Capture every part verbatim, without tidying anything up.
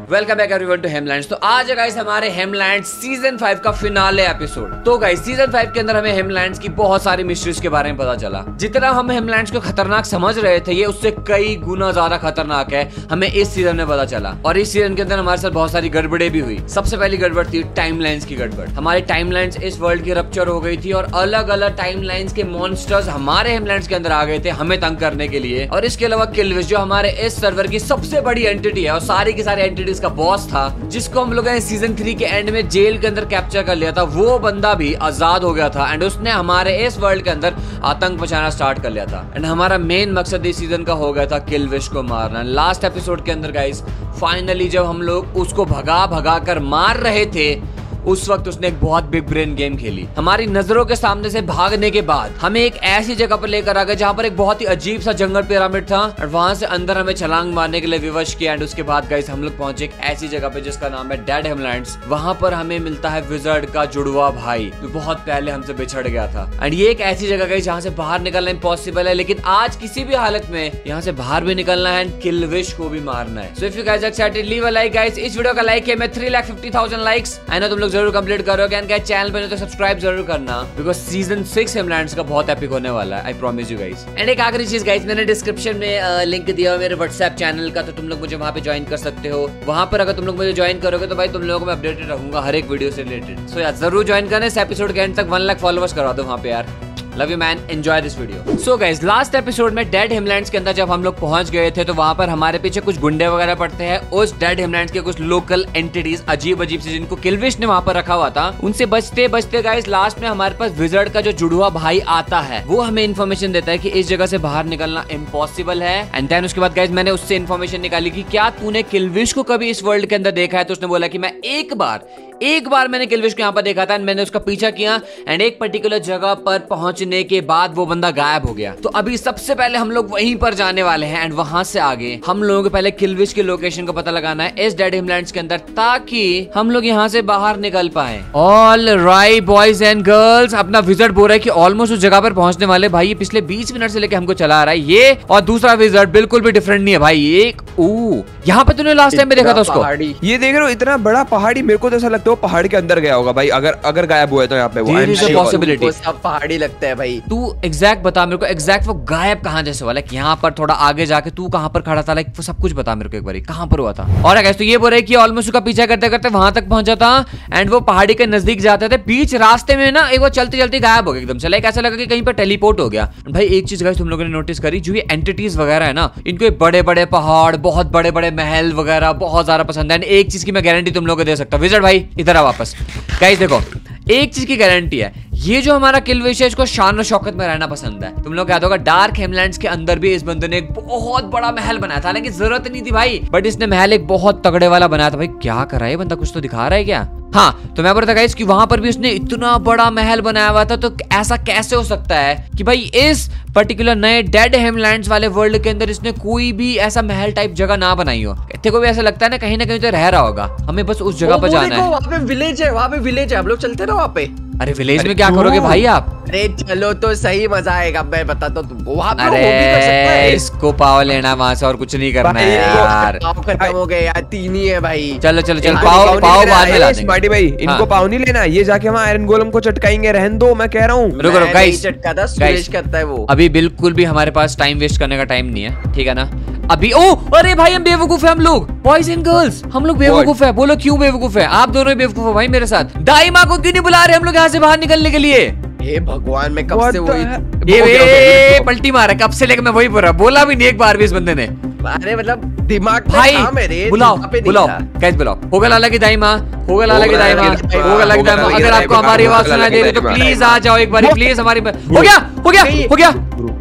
Welcome back everyone to Hemlands. तो आज है गाइस हमारे हेमलैंड्स सीजन फाइव का फिनाले एपिसोड। तो गाइस सीजन फाइव के अंदर हमें हेमलैंड्स की बहुत सारी मिस्ट्रीज के बारे में पता चला। जितना हम हेमलैंड्स को खतरनाक समझ रहे थे ये उससे कई गुना ज्यादा खतरनाक है, हमें इस सीजन में पता चला। और इस सीजन के अंदर हमारे साथ बहुत सारी गड़बड़े भी हुई। सबसे पहली गड़बड़ थी टाइमलाइंस की गड़बड़। हमारी टाइमलाइंस इस वर्ल्ड की रप्चर हो गई थी और अलग अलग टाइमलाइंस के मॉन्स्टर्स हमारे हेमलैंड्स के अंदर आ गए थे हमें तंग करने के लिए। और इसके अलावा किलविश जो हमारे इस सर्वर की सबसे बड़ी एंटिटी है और सारी की सारी एंटिटीज का बॉस था, जिसको हम लोगों ने सीजन थ्री के एंड में जेल के अंदर कैप्चर कर लिया था, वो बंदा भी आजाद हो गया था एंड उसने हमारे इस वर्ल्ड के अंदर आतंक मचाना स्टार्ट कर लिया था। एंड हमारा मेन मकसद इस सीजन का हो गया था किलविश को मारना। लास्ट एपिसोड के अंदर गाइस फाइनली जब हम लोग उसको भगा भगा कर मार रहे थे उस वक्त उसने एक बहुत बिग ब्रेन गेम खेली। हमारी नजरों के सामने से भागने के बाद हमें एक ऐसी जगह पर लेकर आ गए जहां पर एक बहुत ही अजीब सा जंगल पिरामिड था और वहां से अंदर हमें छलांग मारने के लिए विवश किया। एंड उसके बाद गाइस हम लोग पहुंचे एक ऐसी जगह पे जिसका नाम है डेड हेमलैंड्स। वहां पर हमें मिलता है विजर्ड का जुड़वा भाई जो बहुत पहले हमसे बिछड़ गया था। एंड ये एक ऐसी जगह गई जहां से बाहर निकलना इम्पॉसिबल है, लेकिन आज किसी भी हालत में यहाँ से बाहर भी निकलना है एंड किलविश को भी मारना है। So if you guys excited leave a like guys. इस वीडियो का लाइक है मैं three lakh fifty thousand likes. I know तुम लोग जरूर कंप्लीट करोगे एंड गाइस चैनल पे तो सब्सक्राइब जरूर करना बिकॉज़ सीजन सिक्स हेमलैंड्स का बहुत एपिक होने वाला है, I promise you guys. And एक आखिरी चीज गाइस, मैंने डिस्क्रिप्शन में लिंक दिया हुआ मेरे व्हाट्सएप चैनल का, तो तुम लोग मुझे वहां पे ज्वाइन कर सकते हो। वहां पर अगर तुम लोग मुझे ज्वाइन करोगे तो भाई तुम लोगों को मैं अपडेटेड रहूंगा हर एक वीडियो से रिलेटेड। सो यार जरूर ज्वाइन करना। इस एपिसोड के एंड तक वन लाख फॉलोअर्स करवा दो वहां पे यार। Love you man, enjoy this video. So guys last episode में डेड हेमलैंड्स के अंदर जब हम लोग पहुंच गए थे तो वहां पर हमारे पीछे कुछ गुंडे वगैरह पड़ते हैं। उस डेड हेमलैंड्स के कुछ लोकल एंटिटीज अजीब अजीब से जिनको किलविश ने वहां पर रखा हुआ था, उनसे बचते बचते गाइस लास्ट में हमारे पास विजर्ड का जो जुड़वा भाई आता है वो हमें इन्फॉर्मेशन देता है कि इस जगह से बाहर निकलना इम्पॉसिबल है। एंड देन उसके बाद गाइस मैंने उससे इन्फॉर्मेशन निकाली कि क्या तूने किलविश को कभी इस वर्ल्ड के अंदर देखा है। तो उसने बोला कि मैं एक बार एक बार मैंने किलविश को यहाँ पर देखा था एंड मैंने उसका पीछा किया एंड एक पर्टिकुलर जगह पर पहुंचने के बाद वो बंदा गायब हो गया। तो अभी सबसे पहले हम लोग वहीं पर जाने वाले हैं एंड वहां से आगे हम लोगों को पहले किलविश की लोकेशन का पता लगाना है इस डेड हेमलैंड्स के अंदर ताकि हम लोग यहाँ से बाहर निकल पाए। All right boys and girls, अपना विजर्ड बोल रहा है कि ऑलमोस्ट उस जगह पर पहुंचने वाले। भाई ये पिछले बीस मिनट से लेके हमको चला रहा है ये, और दूसरा विजर्ड बिल्कुल भी डिफरेंट नहीं है भाई। एक ओ यहाँ पे तूने लास्ट टाइम में देखा था उसको, ये देख रहे हो इतना बड़ा पहाड़ी, मेरे को तो ऐसा लगता है वो पहाड़ के अंदर गया होगा भाई। अगर अगर गायब हुआ है तो यहाँ पे वो पॉसिबिलिटी सब पहाड़ी लगता है भाई। तू एग्जैक्ट बता मेरे को, एग्जैक्ट वो गायब कहाँ जैसे वाला, यहाँ पर थोड़ा आगे जाके तू कहाँ पर खड़ा था, लाइक वो सब कुछ बता मेरे को एक बार कहाँ पर हुआ था। और गाइस तो ये बोल रहे कि ऑलमोस्ट उसका पीछा करते करते वहां तक पहुंचा था एंड वो पहाड़ी के नजदीक जाते थे, बीच रास्ते में ना एक वो चलते चलते गायब हो गया एकदम से। लाइक ऐसा लगा कि कहीं पर टेलीपोर्ट हो गया। भाई एक चीज गाइस तुम लोगों ने नोटिस करी, जो ये एंटिटीज वगैरह है ना इनको बड़े बड़े पहाड़, बहुत बड़े बड़े महल वगैरह बहुत ज्यादा पसंद है। एक चीज की मैं गारंटी तुम लोगों को दे सकता हूँ, विजर्ड भाई इधर आ वापस। गाइस देखो एक चीज की गारंटी है, ये जो हमारा किलविश है इसको शान और शौकत में रहना पसंद है। तुम लोग याद होगा डार्क हेमलैंड्स के अंदर भी इस बंदे ने एक बहुत बड़ा महल बनाया था, हालांकि जरूरत नहीं थी भाई, बट इसने महल एक बहुत तगड़े वाला बनाया था। भाई क्या कर रहा है ये बंदा, कुछ तो दिखा रहा है क्या? हाँ तो मैं बोल रहा था गाइस कि वहां पर भी उसने इतना बड़ा महल बनाया हुआ था, तो ऐसा कैसे हो सकता है कि भाई इस पर्टिकुलर नए डेड हेमलैंड्स वाले वर्ल्ड के अंदर इसने कोई भी ऐसा महल टाइप जगह ना बनाई हो। तेरे को भी ऐसा लगता है ना कहीं ना कहीं तो रह रहा होगा, हमें बस उस जगह पर जाना है। वहाँ पे विलेज है, वहाँ पे विलेज है, हम लोग चलते ना वहाँ पे। अरे विलेज में क्या करोगे भाई आप? अरे चलो तो सही, मजा आएगा, मैं बताता हूँ तुमको। वहाँ पे अरे इसको पाव लेना वहां से और कुछ नहीं करना है यार। पाव खत्म हो गए यार, तीन ही है भाई। चलो चलो चलो पाव पाव बाद में ला देंगे। स्मार्टी भाई इनको पाव नहीं लेना, ये जाके वहाँ आयरन गोलम को चटकाएंगे, रहने दो मैं कह रहा हूँ। रुको रुको गाइस, चटका था सुरेश करता है वो। अभी बिल्कुल भी हमारे पास टाइम वेस्ट करने का टाइम नहीं है, ठीक है ना अभी। ओ अरे भाई हम बेवकूफ है, हम लोग बॉयज एंड गर्ल्स हम लोग बेवकूफ है। बोलो क्यों बेवकूफ है? आप दोनों बेवकूफ हो भाई मेरे साथ। दाइमा को क्यों नहीं बुला रहे हम लोग यहाँ से बाहर निकलने के लिए? हे भगवान, मैं कब से वही ये वे पलटी मारा कब से लेकर मैं वही बोल रहा, बोला भी नहीं एक बार भी इस बंदे ने। अरे मतलब दिमाग में भाई था मेरे, बुलाओ बुलाओ गाइस बुलाओ। होगा लाला की दाई माँ, होगा लाला की दाई माँ, होगा लाला की दाई माँ। अगर आपको हमारी आवाज सुनाई दे रही है तो प्लीज आ जाओ एक बार प्लीज हमारी। हो गया हो गया हो गया।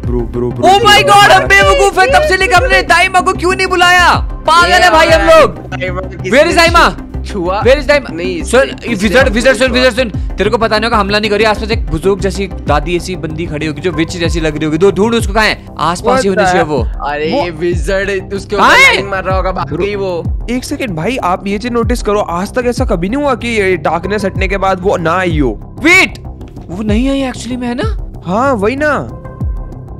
ओ माय गॉड हम बेवकूफ है, तब से लेकर हमने दाई माँ को क्यों नहीं बुलाया? पागल है भाई हम लोग। वेयर इज दाई माँ? Where is time? नहीं सुन विजर्ड विजर्ड सुन विजर्ड सुन, तेरे को पता नहीं होगा हमला नहीं करी। आसपास एक बुजुर्ग जैसी दादी ऐसी बंदी खड़ी होगी जो विच जैसी लग रही होगी, दो ढूंढ उसको। कहाँ है? आसपास ही होनी चाहिए वो। अरे ये विजर्ड उसके ऊपर लाइन मार रहा होगा, भाग गई वो। एक सेकंड भाई, आप ये चीज नोटिस करो, आज तक ऐसा कभी नहीं हुआ कि डार्कनेस हटने के बाद वो ना आई हो। वेट वो नहीं आई एक्चुअली में, है ना? हाँ वही ना।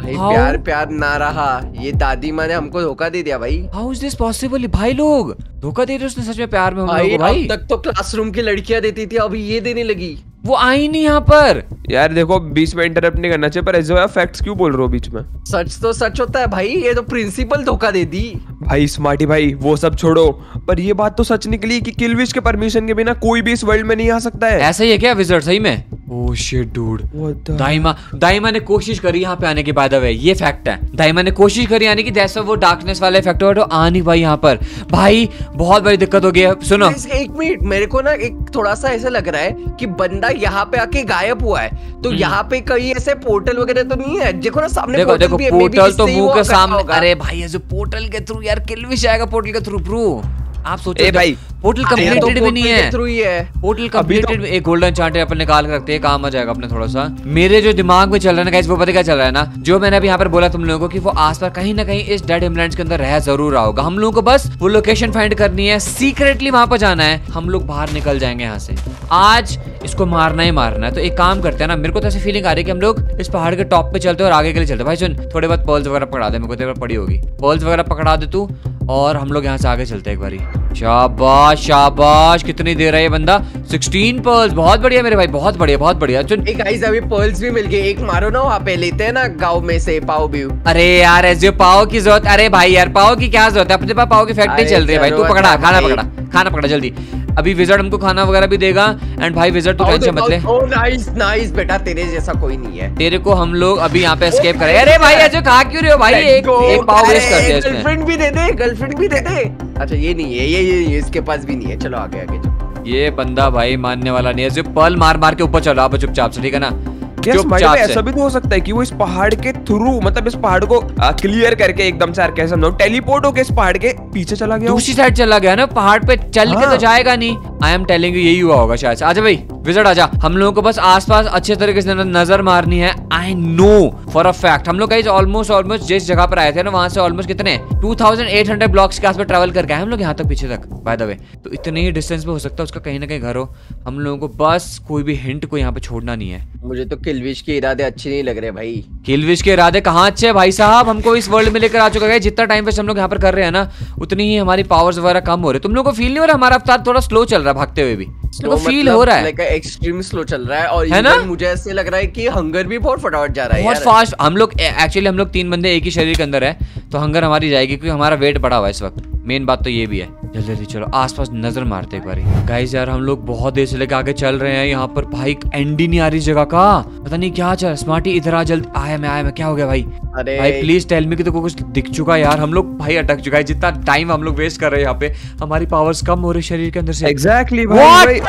भाई How? प्यार प्यार ना रहा, ये दादी माँ ने हमको धोखा दे दिया भाई। How is this possible? भाई लोग धोखा दे रहे उसने सच में प्यार में हम लोगों भाई, को भाई। अब तक तो क्लासरूम की लड़कियां देती थी, अभी ये देने लगी। वो आई नहीं यहाँ पर। यार देखो बीच में इंटरप्ट नहीं करना चाहिए, पर ऐसे फैक्ट्स क्यों बोल रहे हो बीच में? सच तो सच होता है भाई, ये तो प्रिंसिपल धोखा दे दी। भाई स्मार्टी भाई वो सब छोड़ो, पर ये बात तो सच निकली कि किलविश के परमिशन के बिना कोई भी इस वर्ल्ड में नहीं आ सकता है। ऐसा ही है क्या विज़र्ड सही में? ओह शिट डूड। दाइमा दाइमा ने कोशिश करी यहाँ पे आने के बाद, अब ये फैक्ट है, दाइमा ने कोशिश करी आने की, जैसा वो डार्कनेस वाला इफेक्ट हुआ तो आ नहीं पाई यहाँ पर। भाई बहुत बड़ी दिक्कत हो गई है। सुनो एक मिनट, मेरे को ना एक थोड़ा सा ऐसा लग रहा है कि बंदा यहाँ पे आके गायब हुआ है, तो यहाँ पे कहीं ऐसे पोर्टल वगैरह तो नहीं है? देखो ना सामने देखो पोर्टल देखो भी है, पोर्टल maybe तो इससे ही मुंह वो के करता सामने। होगा। अरे भाई ऐसे पोर्टल के थ्रू यार किलविश आएगा पोर्टल के थ्रू ब्रो। आप सोचो ए भाई, पोर्टल अरे तो कंप्लीटेड भी नहीं पोर्टल के है। थ्रू ही है। पोर्टल तो- कंप्लीटेड एक गोल्डन चार्ट अपन निकाल के रखते हैं, काम आ जाएगा अपने थोड़ा सा। मेरे जो दिमाग में चल रहा है ना गाइस, वो पता क्या चल रहा है ना, जो मैंने अभी यहाँ पर बोला तुम लोगों को कि वो आसपास कहीं ना कहीं इस डेड हिमलैंड्स के अंदर रह जरूर रहा होगा। हम लोगों को बस वो लोकेशन फाइंड करनी है, सीक्रेटली वहां पर जाना है, हम लोग बाहर निकल जाएंगे यहाँ से। आज इसको मारना ही मारना है। तो एक काम करते हैं ना, मेरे को तो ऐसी फीलिंग आ रही है कि हम लोग इस पहाड़ के टॉप पे चलते हैं और आगे के लिए चलते हैं। भाई सुन, थोड़े बहुत पर्ल्स वगैरह पकड़ा दे, मेरे को तेरे पर पड़ी होगी, पर्ल्स वगैरह पकड़ा दे तू, और हम लोग यहाँ से आगे चलते हैं एक बारी। शाबाश शाबाश, कितनी देर है ये बंदा? सोलह पर्ल्स, बहुत बढ़िया मेरे भाई, बहुत बढ़िया बहुत बढ़िया। सुन एक गाइस अभी पर्ल्स भी मिल गए, एक मारो ना वहाँ पे, लेते हैं ना गाँव में से पाव भी। अरे यार ऐसे पाव की जरूरत, अरे भाई यार पाव की क्या जरूरत है, अपने पास पाव की फैक्ट्री अरे चल रही है भाई। तू जरूरत पकड़ा है खाना, भाई। पकड़ा खाना पकड़ा जल्दी। अभी विज़र्ड हमको खाना वगैरह भी देगा। एंड भाई विज़र्ड तू टेंशन मत ले, ओह नाइस नाइस बेटा, तेरे जैसा कोई नहीं है। तेरे को हम लोग अभी यहाँ पे एस्केप करें। अरे भाई ऐसे खा क्यों रहे हो भाई? एक एक पाव वेस्ट कर दिया इसने। गर्लफ्रेंड भी दे दे, गर्लफ्रेंड भी दे दे। अच्छा ये नहीं है, ये ये ये इसके पास भी नहीं है। चलो आगे आगे चलो। ये बंदा भाई मानने वाला नहीं है, जो पर्ल मार मार के ऊपर चलो आप चुपचाप से, ठीक है ना? Yes, चुपचाप भाई, से। ऐसा भी तो हो सकता है कि वो इस पहाड़ के थ्रू, मतलब इस पहाड़ को क्लियर करके एकदम से कैसे समझो टेलीपोर्ट होके इस पहाड़ के पीछे चला गया हो। दूसरी साइड चला गया ना, पहाड़ पे चल के तो हाँ। जाएगा नहीं। आई एम टेलिंग यू यही हुआ होगा शायद से। आजा भाई विज़र्ड आजा, हम लोगों को बस आसपास अच्छे तरीके से नजर मारनी है। I know for a fact हम लोग गाइस ऑलमोस्ट ऑलमोस्ट जिस जगह पर आए थे ना, वहां से ऑलमोस्ट कितने अट्ठाईस सौ ब्लॉक्स के आसपास ट्रैवल करके आए हम लोग यहाँ तक पीछे तक, बाय द वे। तो इतने ही डिस्टेंस पे हो सकता है उसका कहीं ना कहीं घर हो। हम लोगों को बस कोई भी हिंट को यहाँ पे छोड़ना नहीं है। मुझे तो किलविश के इरादे अच्छे नहीं लग रहे भाई। किलविश के इरादे कहाँ अच्छे है भाई साहब? हमको इस वर्ल्ड में लेकर आ चुका है, जितना टाइम वेस्ट हम लोग यहाँ पर कर रहे हैं ना, उतनी ही हमारी पावर्स वगैरह कम हो रहे। तुम लोगों को फील नहीं हो रहा हमारा रफ्तार थोड़ा स्लो चल रहा है भागते हुए भी? तुमको फील हो रहा है? लाइक एक्सट्रीम स्लो चल रहा है, और है ना? मुझे ऐसे लग रहा है कि हंगर भी बहुत फटाफट जा रहा है बहुत यार। फास्ट। हम लोग एक्चुअली हम लोग तीन बंदे एक ही शरीर के अंदर है, तो हंगर हमारी जाएगी क्योंकि हमारा वेट बढ़ा हुआ है इस वक्त। मेन बात तो ये भी है। जल्दी जल्दी चलो आसपास नजर मारते एक बारी। गाइस यार हम लोग बहुत देर से लेकर आगे चल रहे हैं, यहाँ पर भाई एंड ही नहीं आ रही जगह का, पता नहीं क्या चल। स्मार्टी इधर आ जल्दी। आया मैं आया मैं, क्या हो गया भाई? अरे भाई प्लीज टेल मी कि तुमको कुछ दिख चुका है यार। हम लोग भाई अटक चुका है, जितना टाइम हम लोग वेस्ट कर रहे हैं यहाँ पे, हमारी पावर्स कम हो रही शरीर के अंदर से। Exactly What? भाई।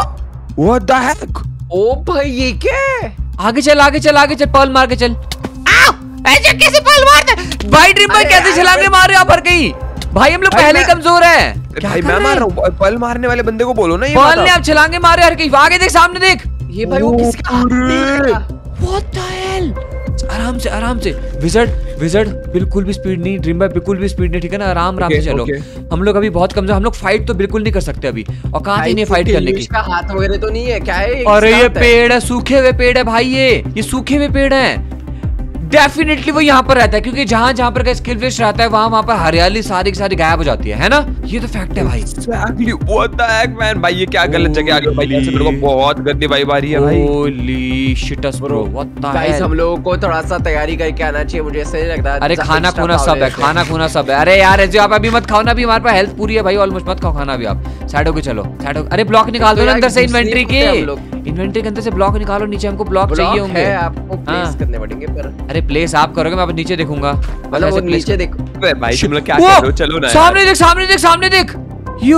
What the heck? ओ भाई ये क्या है? आगे चल आगे चल आगे चल, पर्ल मार के चल। आओ! ऐसे कैसे पर्ल मारते भाई? ड्रीम भाई अरे कैसे यार, छलांगे मारे यहाँ पर कहीं? भाई हम लोग भाई पहले ही मैं- कमजोर है। भाई मैं मार रहा हूँ, पल मारने वाले बंदे को बोलो ना ये पर्ल बात ने आप। अब छलांगे मारे हर कहीं। आगे देख सामने देख। ये भाई वो ओ, किसका हाथ देख रहा? What the hell? आराम से आराम से विज़र्ड विज़र्ड बिल्कुल भी स्पीड नहीं, ड्रीम भाई बिल्कुल भी स्पीड नहीं, ठीक है ना? आराम आराम Okay, से चलो। okay. हम लोग अभी बहुत कमजोर, हम लोग फाइट तो बिल्कुल नहीं कर सकते अभी, और कहाँ भाई, ही नहीं तो फाइट करने की। किलविश का हाथ वगैरह तो नहीं है क्या है? अरे किसका ये हाथ है? पेड़ है, सूखे हुए पेड़ है भाई, ये ये सूखे हुए पेड़ हैं। डेफिनेटली वो यहाँ पर रहता है, क्योंकि जहां जहां पर स्किलफिश रहता है वहां वहां पर हरियाली सारी की सारी गायब हो जाती है है ना? ये तो फैक्ट है भाई। Exactly, what the heck, man? भाई ये क्या गलत जगह आ गया भाई, ऐसे मेरे को बहुत गंदी वाइब आ रही है भाई। Holy shits bro, what the guys hell? हम लोगों को थोड़ा सा तैयारी करके आना चाहिए, मुझे ऐसा नहीं लगता। अरे जहाँ खाना extra खूना सब है, power खाना खूना सब है। अरे यार ऐसे आप अभी मत खाओ ना, अभी हमारे पास हेल्थ पूरी है भाई ऑलमोस्ट, मत खाओ खाना भी आप। साइड होके चलो, साइड हो। अरे ब्लॉक निकाल तो दो ना यार अंदर से घुसने इन्वेंटरी ही के, होते हम लोग। इन्वेंटरी के अंदर से ब्लॉक निकालो, नीचे हमको ब्लॉक चाहिए ब्लॉक होंगे। है, आपको प्लेस हाँ। करने पड़ेंगे पर अरे प्लेस आप करोगे, मैं अब नीचे देखूंगा। मतलब वो नीचे देखो। अबे भाई तुम लोग क्या वो, कर रहे हो? चलो ना सामने यार। देख सामने देख सामने देख। यो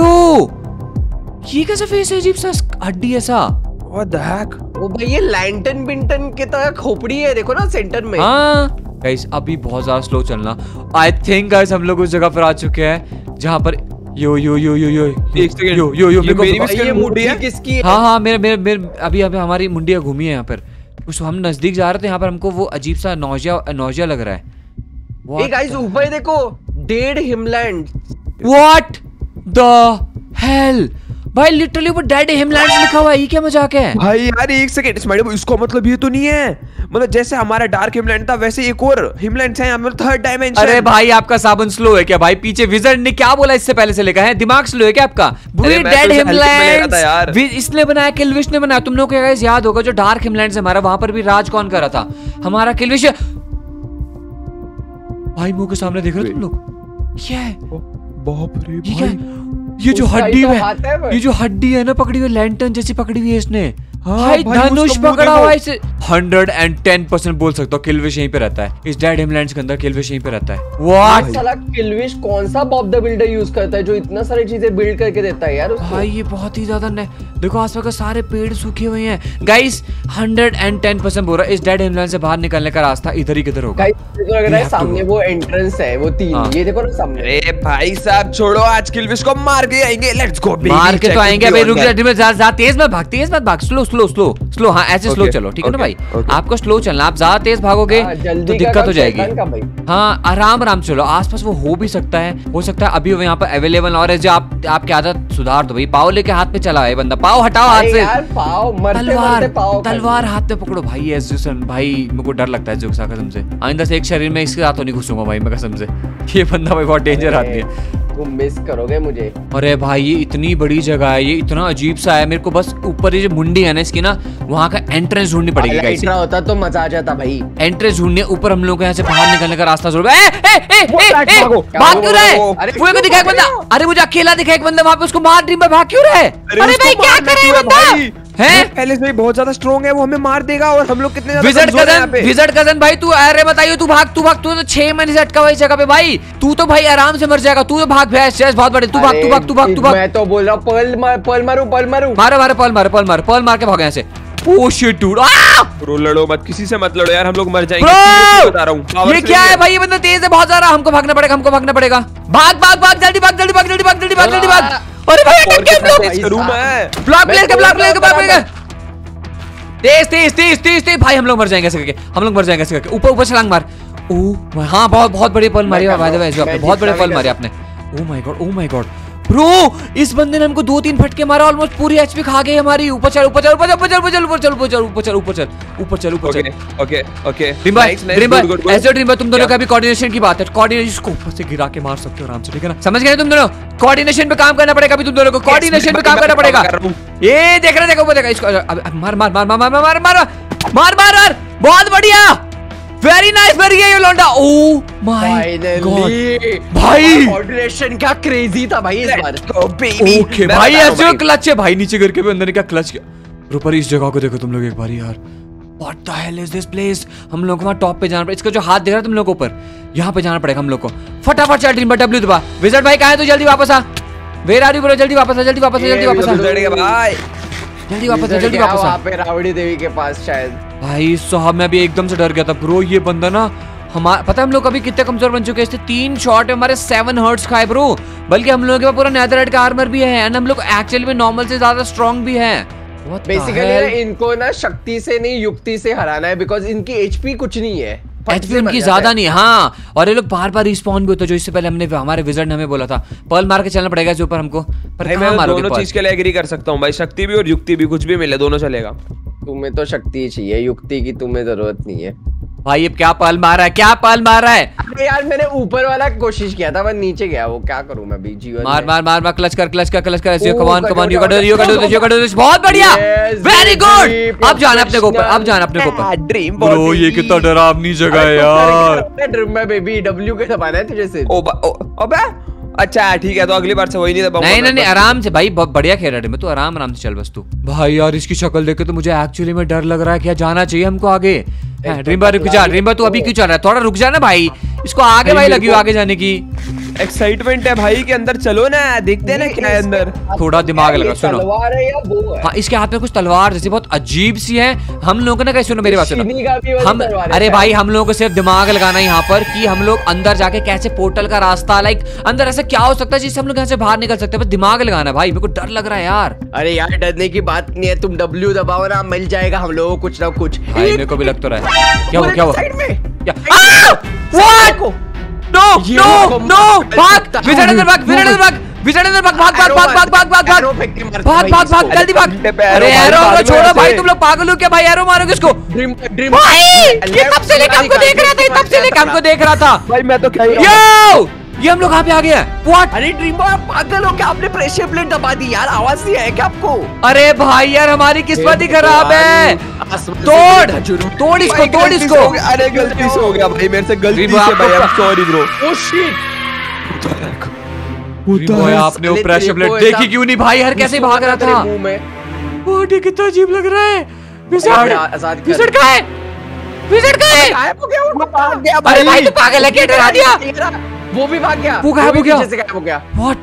ये कैसा फेस है, अजीब सा हड्डी ऐसा। What the heck? वो भाई ये लैंटन बिंटन के तरह खोपड़ी है, देखो ना सेंटर में। हाँ गाइस अभी बहुत ज्यादा स्लो चलना। आई थिंक गाइस हम लोग उस जगह पर आ चुके हैं जहाँ पर यो यो यो यो यो एक सेकंड। यो यो यो ये मेरी भी भाई, ये स्किन मुट्ठी मुट्ठी है। किसकी है? हाँ हाँ मेरे मेरे मेरे अभी अभी हमारी मुंडिया घूमी है यहाँ पर। उस हम नजदीक जा रहे थे, यहाँ पर हमको वो अजीब सा नौजिया नौजिया लग रहा है। ए गाइस ऊपर देखो, dead Himland. What the hell? भाई लिटरली ऊपर डेड हिमलैंड्स लिखा हुआ है, ये क्या मजाक है भाई यार एक सेकंड स्माइली, इसको मतलब ये तो नहीं है मतलब जैसे हमारा डार्क हिमलैंड था वैसे एक और हिमलैंड है मतलब थर्ड डायमेंशन। अरे भाई आपका साबुन स्लो है क्या भाई? पीछे विजर्ड ने क्या बोला इससे पहले से लिखा है, दिमाग स्लो है क्या आपका? पूरी डेड हिमलैंड्स इसने बनाया, किलविश ने बनाया। तुम लोग को गाइस याद होगा जो डार्क हिमलैंड्स है हमारा, वहां पर भी राज कौन कर रहा था? हमारा किलविश। भाई मुंह के सामने देख रहे हो तुम लोग? क्या है? बाप रे ये क्या? भाई ये जो हड्डी तो है, ये जो हड्डी है ना पकड़ी हुई, लैंटर्न जैसी पकड़ी हुई है इसने। हाँ, भाई भाई धनुष उसका मुंह पकड़ा देखो। हुआ है इसे। हंड्रेड एंड टेन परसेंट बोल सकता हूँ किलविश यहीं पे रहता है, इस डेड हिमलैंड्स के अंदर किलविश यहीं पे रहता है। व्हाट? साला किलविश कौन सा बॉब द बिल्डर यूज करता है जो इतना सारी चीजें बिल्ड करके देता है यार उसको? भाई ये बहुत ही ज्यादा न... देखो आसपास के सारे पेड़ सूखे हुए हैं guys. Hundred and ten percent बोल रहा है इस डेड हिमलैंड से बाहर निकलने का रास्ता इधर ही किधर होगा। गाइस देखो लग रहा है सामने वो एंट्रेंस है, वो तीन, हाँ। ये देखो ना सामने। अरे भाई साहब छोड़ो, आज किलविश को मार के आएंगे, लेट्स गो बेबी। मार के तो आएंगे भाई, रुक जा, ज्यादा तेज मत भाग, तेज मत भाग, स्लो स्लो स्लो स्लो। हाँ ऐसे स्लो Okay, चलो, ठीक है ना okay, भाई? okay. आपको स्लो चलना, आप ज्यादा तेज भागोगे हाँ, तो जल्दी का दिक्कत काम हो जाएगी। शैतान का भाई। हाँ आराम आराम चलो, आसपास वो हो भी सकता है, हो सकता है अभी वो यहाँ पर अवेलेबल और है। जो आप आपकी आदत सुधार दो भाई, पाव लेके हाथ पे चला है बंदा, पाव हटाओ हाथ अरे से। यार पाव मरते तलवार मरते पाव तलवार हाथ में पकड़ो भाई। एस जूसन भाई मेरे को डर लगता है जुक्सा कसम से, आइंदा से एक शरीर में इसके साथ तो नहीं घुसूंगा भाई मैं कसम से। ये बंदा भाई बहुत डेंजर आदमी है। तुम मिस करोगे मुझे। अरे भाई ये इतनी बड़ी जगह है, ये इतना अजीब सा है, मेरे को बस ऊपर ये जो मुंडी है ना इसकी ना, वहाँ का एंट्रेंस ढूंढनी पड़ेगी गाइस। इतना होता तो मजा आ जाता भाई। एंट्रेंस ढूंढने ऊपर हम लोग को यहाँ से बाहर निकलने का रास्ता जरूर। ए ए ए ए ए भागो, भाग क्यों रहा है? अरे वो को दिखा एक बंदा, अरे मुझे अकेला दिखा एक बंदा वहाँ पे, उसको मार ड्रीम भाग क्यों रहा है? अरे भाई उसको क्या मारना करे क्यों है बंदा भाई? है? पहले से ही बहुत ज्यादा स्ट्रॉन्ग है, वो हमें मार देगा और हम लोग कितने ज्यादा विजर्ड कमजोर हैं यहाँ कजन, पे। विजर्ड कजन भाई तू, अरे बताइए तू भाग, तू भाग, तू तो छह महीने से अटका हुआ इस जगह पे भाई, तू तो भाई आराम से मर जाएगा, तू तो भाग भैंस बहुत बड़े, तू भाग तू भाग तू भाग तू भाग। मैं तो बोल रहा हूँ पर्ल मार, पर्ल मारू, पर्ल मारू। मारो मारो पर्ल मारो, पर्ल मारो, पर्ल मार के भागो यहाँ से। ओह शिट डूड, आ ब्रो लड़ो मत, किसी से मत लड़ो यार, हम लोग मर जाएंगे। ब्रो seriously बता रहा हूँ, power ये से क्या नहीं है भाई? ये बंदा तेज है बहुत ज्यादा, हमको भागना पड़ेगा, हमको भागना पड़ेगा। भाग भाग भाग जल्दी भाग, जल्दी भाग, जल्दी भाग, जल्दी भाग, जल्दी भाग। अरे भाई और अटक गए हम कितना लोग। तेज करूँ मैं? ब्लॉक प्लेयर का, ब्लॉक प्लेयर का, ब्लॉक प्लेयर का। बराबर। तेज तेज तेज तेज तेज भाई, हम लोग मर जाएंगे ऐसे करके, हम लोग मर जाएंगे ऐसे करके। ऊपर ऊपर छलांग मार। ओह हाँ बहुत बहुत बड़ी पर्ल मारी है भाई, वैसे आपने बहुत बड़े पर्ल मारी आपने। Oh my god, oh my god bro, इस बंदे ने हमको दो तीन फटके मारा, ऑलमोस्ट पूरी एचपी खा गई हमारी। ऊपर चल ऊपर चल ऊपर चल ऊपर चल ऊपर चल ऊपर चल ऊपर चल ऊपर चल ऊपर चल ऊपर चल ऊपर चल। ओके ओके ओके ड्रीम भाई, Nice, nice, ड्रीम good, भाई good, good. ऐसे ड्रीम भाई तुम दोनों का भी कोऑर्डिनेशन की बात है, कोऑर्डिनेशन को ऊपर से गिरा के मार सकते हो आराम से, ठीक है ना? समझ गए तुम दोनों? कोऑर्डिनेशन पे काम करना पड़ेगा अभी तुम दोनों को, कोऑर्डिनेशन पे काम करना पड़ेगा। ये देख रहे देखो वो देखो इसको, अब मार मार मार मार मार मार मार मार मार मार, बहुत बढ़िया, वेरी नाइस मर गया ये लौंडा। ओह माय गॉड भाई, कोऑर्डिनेशन क्या क्रेजी था भाई इस बार। ओके भाई ऐसे क्लच है भाई, नीचे गिर के भी अंदर ने क्या क्लच किया। ऊपर इस जगह को देखो तुम लोग एक बार यार, what the hell is this place? हम लोग को वहां टॉप पे जाना पड़ेगा, इसका जो हाथ दिख रहा है तुम लोग को ऊपर, यहाँ पे जाना पड़ेगा हम लोग को। फटाफट चल ड्रीम डब्ल्यू दबा। विजर्ड भाई कहाँ है तू? जल्दी वापस आ, वेयर आर यू ब्रो? जल्दी वापस आ, जल्दी वापस आ, जल्दी वापस आ, भाई जल्दी वापस आ, जल्दी वापस आ। वहाँ पे रावड़ी देवी के पास शायद। भाई साहब मैं भी एकदम से डर गया था ब्रो, ये बंदा ना हमारा, पता है हम लोग अभी कितने कमजोर बन चुके हैं? इससे तीन शॉट में हमारे सेवन हर्ट्स खाए ब्रो, बल्कि हम लोगों के पास पूरा नेदरराइट का आर्मर भी है, एंड हम लोग एक्चुअली में नॉर्मल से ज्यादा स्ट्रांग भी है। बेसिकली इनको ना शक्ति से नहीं युक्ति से हराना है, बिकॉज इनकी एचपी कुछ नहीं है, एचपी उनकी ज्यादा नहीं। हाँ और ये लोग बार बार रिस्पॉन्ड भी होते हैं, जो इससे पहले हमने हमारे विजर्ड ने हमें बोला था पर्ल मार के चलना पड़ेगा इसके ऊपर हमको, पर भाई कहाँ मैं मारोगे दोनों पर्ल? चीज के लिए एग्री कर सकता हूँ भाई, शक्ति भी और युक्ति भी, कुछ भी मिले दोनों चलेगा। तुम्हें तो शक्ति ही चाहिए, युक्ति की तुम्हें जरूरत नहीं है। भाई अब क्या पर्ल मार रहा है, क्या पर्ल मार रहा है? अरे यार मैंने ऊपर वाला कोशिश किया था, मैं नीचे गया, वो क्या करूं मैं भी जीवन मार में। मार मार मार, क्लच कर क्लच कर क्लच कर, ऐसे ओह, कमान कर कमान, दो, यू कर दो, यू कर दो, यू कर दो, बहुत बढ़िया, वेरी गुड। अब जाना अपने को ऊपर, अब जाना अपने को ऊपर। ड्रीम ब्रो ये कितना डरावनी जगह है यार। ड्रीम में बेबी डब्ल्यू के दबाना है तुझे से। ओ अबे अच्छा ठीक है, तो अगली बार से वही नहीं दबाऊंगा। नहीं नहीं नहीं आराम से भाई, बहुत बढ़िया खेल रहा है तू, आराम आराम से चल बस तू। भाई यार इसकी शक्ल देख के तो मुझे एक्चुअली में डर लग रहा है, क्या जाना चाहिए हमको आगे? ड्रीम भाई रुक जा, ड्रीम भाई तू अभी क्यों चल रहा है? थोड़ा रुक जा ना भाई, इसको आगे भाई लगी आगे जाने की एक्साइटमेंट है भाई के अंदर, चलो ना देखते हैं ना क्या है अंदर। थोड़ा दिमाग लगा, सुनो। तलवार है या वो है? हाँ इसके हाथ में कुछ तलवार जैसी बहुत अजीब सी है। हम लोगों ने कैसे, सुनो मेरी बात सुनो, चीनी का भी वाली हम तलवार है अरे शायद। भाई हम लोगों को सिर्फ दिमाग लगाना है यहाँ पर कि हम लोग अंदर जाके कैसे पोर्टल का रास्ता, लाइक अंदर ऐसा क्या हो सकता है जिससे हम लोग यहाँ से बाहर निकल सकते हैं, बस दिमाग लगाना है भाई। मेरे को डर लग रहा है यार। अरे यार डरने की बात नहीं है, तुम डब्ल्यू दबाओ ना, मिल जाएगा हम लोगों को कुछ ना कुछ। भाई मेरे को भी लग तो रहा है। क्या हुआ क्या हुआ साइड में क्या? व्हाट? नो नो नो भाग, विजर्ड अंदर भाग, विजर्ड अंदर भाग, विजय अंदर भाग भाग भाग भाग भाग भाग भाग एरो फेंक के मार भाग भाग भाग जल्दी भाग। पे एरो अरे मारो, एरो मारो छोड़ो ऐसे। भाई, तुम लोग पागल हो क्या भाई? एरो मारो किसको? ड्रीम ड्रीम भाई ये तब से लेकर हमको देख रहा था, तब से लेकर हमको देख रहा था। भाई मैं तो क्या ही यो ये हम लोग कहाँ पे आ गए हैं? व्हाट? अरे ड्रीम बॉय पागल हो क्या? आपने प्रेशर प्लेट दबा दी यार, आवाज नहीं आया क्या आपको? अरे भाई यार हमारी किस्मत ही खराब है। तोड़ तोड़ इसको, तोड़ इसको। अरे गलती से हो गया भाई, मेरे से गलती ब्रो, से भाई, आपको- सॉरी ब्रो। ओ शिट भाई आपने वो साले प्रेशर तेरे प्लेट को देखी ऐसा- क्यों नहीं भाई? हर कैसे भाग रहा तेरे था। मुंह में। बॉडी कितना अजीब लग रहा है। विजट आजाद कर। विजट कहाँ है? विजट कहाँ है? गायब हो गया वो, भाग गया अरे भाई तू पागल है क्या? डरा दिया। वो भी भाग गया, वो गायब भी हो गया। पीछे से गायब हो गया। व्हाट?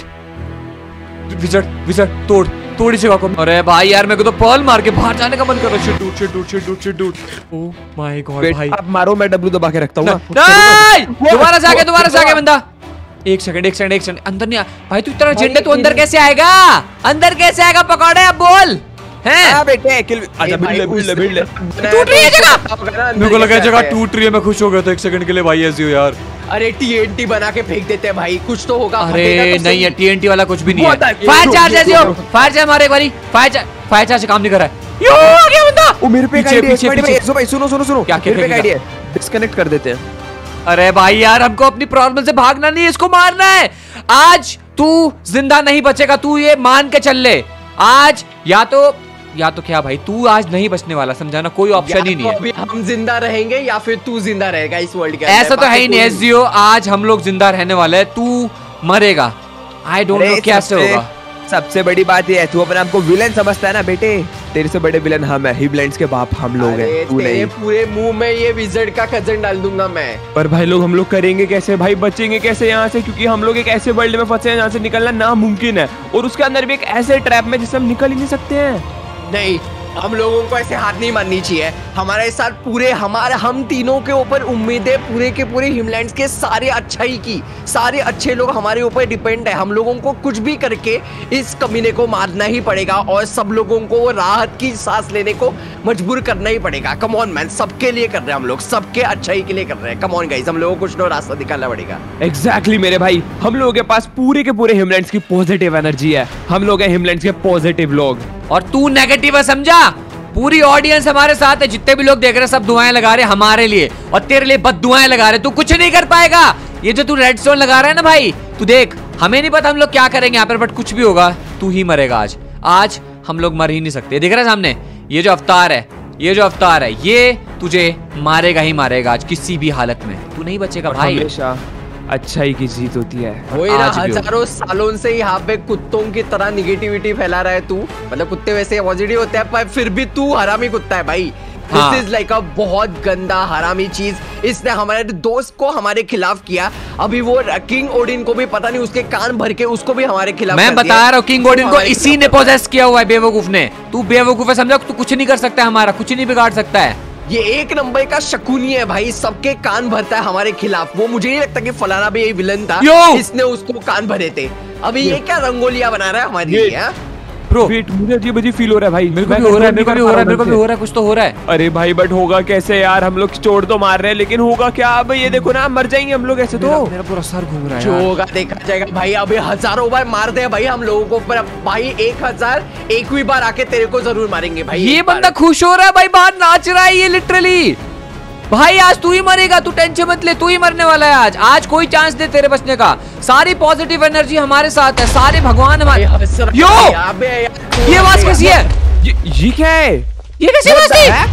विजट विजट तोड़ तोड़ इस जगह को। अरे भाई यार मेरे को तो पर्ल मार के बाहर जाने का मन कर रहा है। Shit dude shit dude shit dude shit dude. Oh my god wait, भाई। आप मारो, मैं डब्ल्यू दबा के रखता हूँ ना। नहीं दोबारा से आ गया, दोबारा से आ गया बंदा। एक सेकंड एक सेकंड एक सेकंड अंदर नहीं आ भाई। तू इतना झंडे तू अंदर कैसे आएगा? अंदर कैसे आएगा? पकौड़े अब बोल हैं? हाँ बेटे किल आजा, भिड़ ले भिड़ ले भिड़ ले। टूट रही है जगह। मेरे को लगा जगह टूट रही है, मैं खुश हो गया था एक सेकंड के लिए भाई। ऐसी हो यार। अरे टीएनटी बना के फेंक देते हैं भाई, कुछ तो होगा। अरे फटेगा तो नहीं है सही। टीएनटी वाला कुछ भी नहीं बहुत है। है। फायर ये चार्ज रुक, ऐसी ये हो। रुक। फायर चार्ज मारो एक बारी। फायर चार्ज फायर चार्ज से काम नहीं कर रहा है। यो आ गया बंदा। ओ मेरे पे एक पीछे, आइडिया है, पीछे, पीछे, पीछे। पीछे। भाई सुनो सुनो सुनो, क्या- क्या मेरे पे एक क्या- आइडिया है, डिस्कनेक्ट कर देते हैं। अरे भाई यार हमको अपनी प्रॉब्लम से भागना नहीं है, इसको मारना है। आज तू जिंदा नहीं बचेगा, तू ये मान के चल ले। आज या तो या तो क्या भाई, तू आज नहीं बचने वाला, समझाना कोई या ऑप्शन ही तो नहीं है। अभी हम जिंदा रहेंगे या फिर तू जिंदा रहेगा इस वर्ल्ड के अंदर। ऐसा तो है ही नहीं बाकी कोई- एसजीओ, आज हम लोग जिंदा रहने वाले हैं, तू मरेगा। आई डोंट नो अरे कैसे सबसे- होगा। सबसे बड़ी बात ये है, तू अपने आप को विलन समझता है ना बेटे। तेरे से बड़े विलन हम है, हिबलैंड्स के बाप हम लोग अरे हैं, तू तेरे नहीं। पूरे मुंह में ये विजर्ड का खजन डाल दूंगा मैं। पर भाई लोग हम लोग करेंगे कैसे भाई, बचेंगे कैसे यहाँ से? क्योंकि हम लोग एक ऐसे वर्ल्ड में फंसे हैं जहाँ से निकलना नामुमकिन है, और उसके अंदर भी एक ऐसे ट्रैप में जिससे हम निकल ही नहीं सकते हैं। नहीं, हम लोगों को ऐसे हाथ नहीं माननी चाहिए। हमारे साथ पूरे हमारे हम तीनों के ऊपर उम्मीदें पूरे के पूरे हिमलैंड्स के सारे अच्छाई की, सारे अच्छे लोग हमारे ऊपर डिपेंड है। हम लोगों को कुछ भी करके इस कमीने को मारना ही पड़ेगा, और सब लोगों को वो राहत की सांस लेने को मजबूर करना ही पड़ेगा। कम ऑन मैन, सबके लिए कर रहे हैं हम लोग, सबके अच्छाई के लिए कर रहे हैं। कम ऑन गाइस, हम लोगों को कुछ तो रास्ता निकालना पड़ेगा। एग्जैक्टली मेरे भाई, हम लोगों के पास पूरे के पूरे हिमलैंड्स की पॉजिटिव एनर्जी है। हम लोग हैं हिमलैंड्स के पॉजिटिव लोग। और तू नेगेटिव है, समझा? पूरी ऑडियंस हमारे साथ है, जितने भी लोग देख रहे हैं सब दुआएं लगा रहे हैं हमारे लिए, और तेरे लिए बद दुआएं लगा रहे हैं। तू कुछ नहीं कर पाएगा। ये जो तू रेड स्टोन लगा रहा है ना भाई, तू देख, हमें नहीं पता हम लोग क्या करेंगे यहाँ पर, बट कुछ भी होगा तू ही मरेगा आज। आज हम लोग मर ही नहीं सकते। देख रहा है सामने ये जो अवतार है, ये जो अवतार है, ये तुझे मारेगा ही मारेगा आज, किसी भी हालत में तू नहीं बचेगा भाई। हमेशा अच्छाई की जीत होती है। वही ना, आज भी हो। हजारों सालों से यहाँ पे कुत्तों की तरह निगेटिविटी फैला रहा है तू। मतलब कुत्ते वैसे पॉजिटिव होते हैं, पर फिर भी तू हरामी कुत्ता है भाई। हाँ। दिस इज लाइक अ बहुत गंदा हरामी चीज। इसने हमारे दोस्त को हमारे खिलाफ किया। अभी वो किंग ओडिन को भी पता नहीं, उसके कान भर के उसको भी हमारे खिलाफ मैं कर बता दिया। रहा हूँ किंग ओडिन को हमारे इसी ने खिलाफ- पोजेस किया हुआ है, बेवकूफ ने। तू बेवकूफ है, समझा? तू कुछ नहीं कर सकता है, हमारा कुछ नहीं बिगाड़ सकता है। ये एक नंबर का शकुनी है भाई, सबके कान भरता है हमारे खिलाफ। वो मुझे नहीं लगता कि फलाना भी यही विलन था, यो! इसने उसको कान भरे थे। अभी ये क्या रंगोलियां बना रहा है हमारे ये- लिए? हाँ? ब्रो वेट, मुझे अजीब अजीब फील हो रहा है भाई। मेरे को भी हो रहा है, मेरे को भी हो रहा है, मेरे को भी हो रहा है, कुछ तो हो रहा है। अरे भाई बट होगा कैसे यार? हम लोग चोट तो मार रहे हैं, लेकिन होगा क्या? अब ये देखो ना, मर जाएंगे हम लोग ऐसे तो। मेरा, मेरा पूरा सर घूम रहा है जो यार। होगा देखा जाएगा भाई। अभी हजारों बार मार दे भाई हम लोगों को, पर भाई एक हजार एकवी बार आके तेरे को जरूर मारेंगे भाई। ये एक बार। बंदा खुश हो रहा है भाई, बाहर नाच रहा है ये लिटरली। भाई आज तू ही मरेगा, तू टेंशन मत ले, तू ही मरने वाला है आज। आज कोई चांस दे तेरे बचने का। सारी पॉजिटिव एनर्जी हमारे साथ है, सारे भगवान हमारे। ये हंस रहा है यो! भाई, अबे यार, ये आवाज कैसी है? ये, ये क्या है? ये कैसी आवाज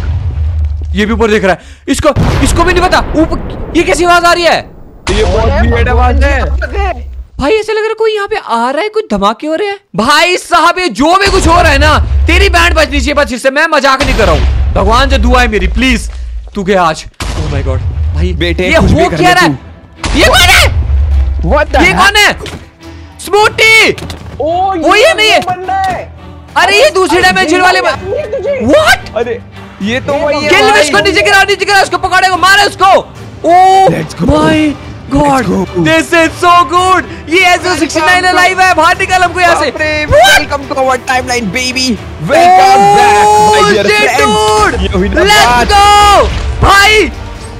थी? ये भी ऊपर देख रहा है, इसको इसको भी नहीं पता। ऊपर ये कैसी आवाज आ रही है? ये बहुत weird आवाज है। भाई ऐसे लग रहा है कोई यहाँ पे आ रहा है, कुछ धमाके हो रहे हैं। भाई साहब ये जो भी कुछ हो रहा है ना, तेरी बैंड बजनी चाहिए बस, इससे मैं मजाक नहीं कर रहा हूँ। भगवान से दुआ है मेरी, प्लीज तू गया आज। ओह माय गॉड भाई बेटे, ये कुछ भी हो कर क्या ले रहा है? ये कौन है? What the ये heck? कौन है? स्मूटी! ओ वो ये नहीं है। बंदा है। अरे ये दूसरे डायमेंशन वाले याद नहीं है तुझे? व्हाट? अरे ये तो वही है किल भाई। इसको, नीचे गिरा, नीचे गिरा, उसको पकड़ेगा, मारे उसको। Oh Let's go. My god, Let's go. This is so good. ये एसओ सिक्सटी नाइन अलाइव है, बाहर निकल हमको यहाँ से। बाप रे, What? welcome to our timeline baby, welcome back my dear friends। ये हुई ना बात। लेट्स गो भाई।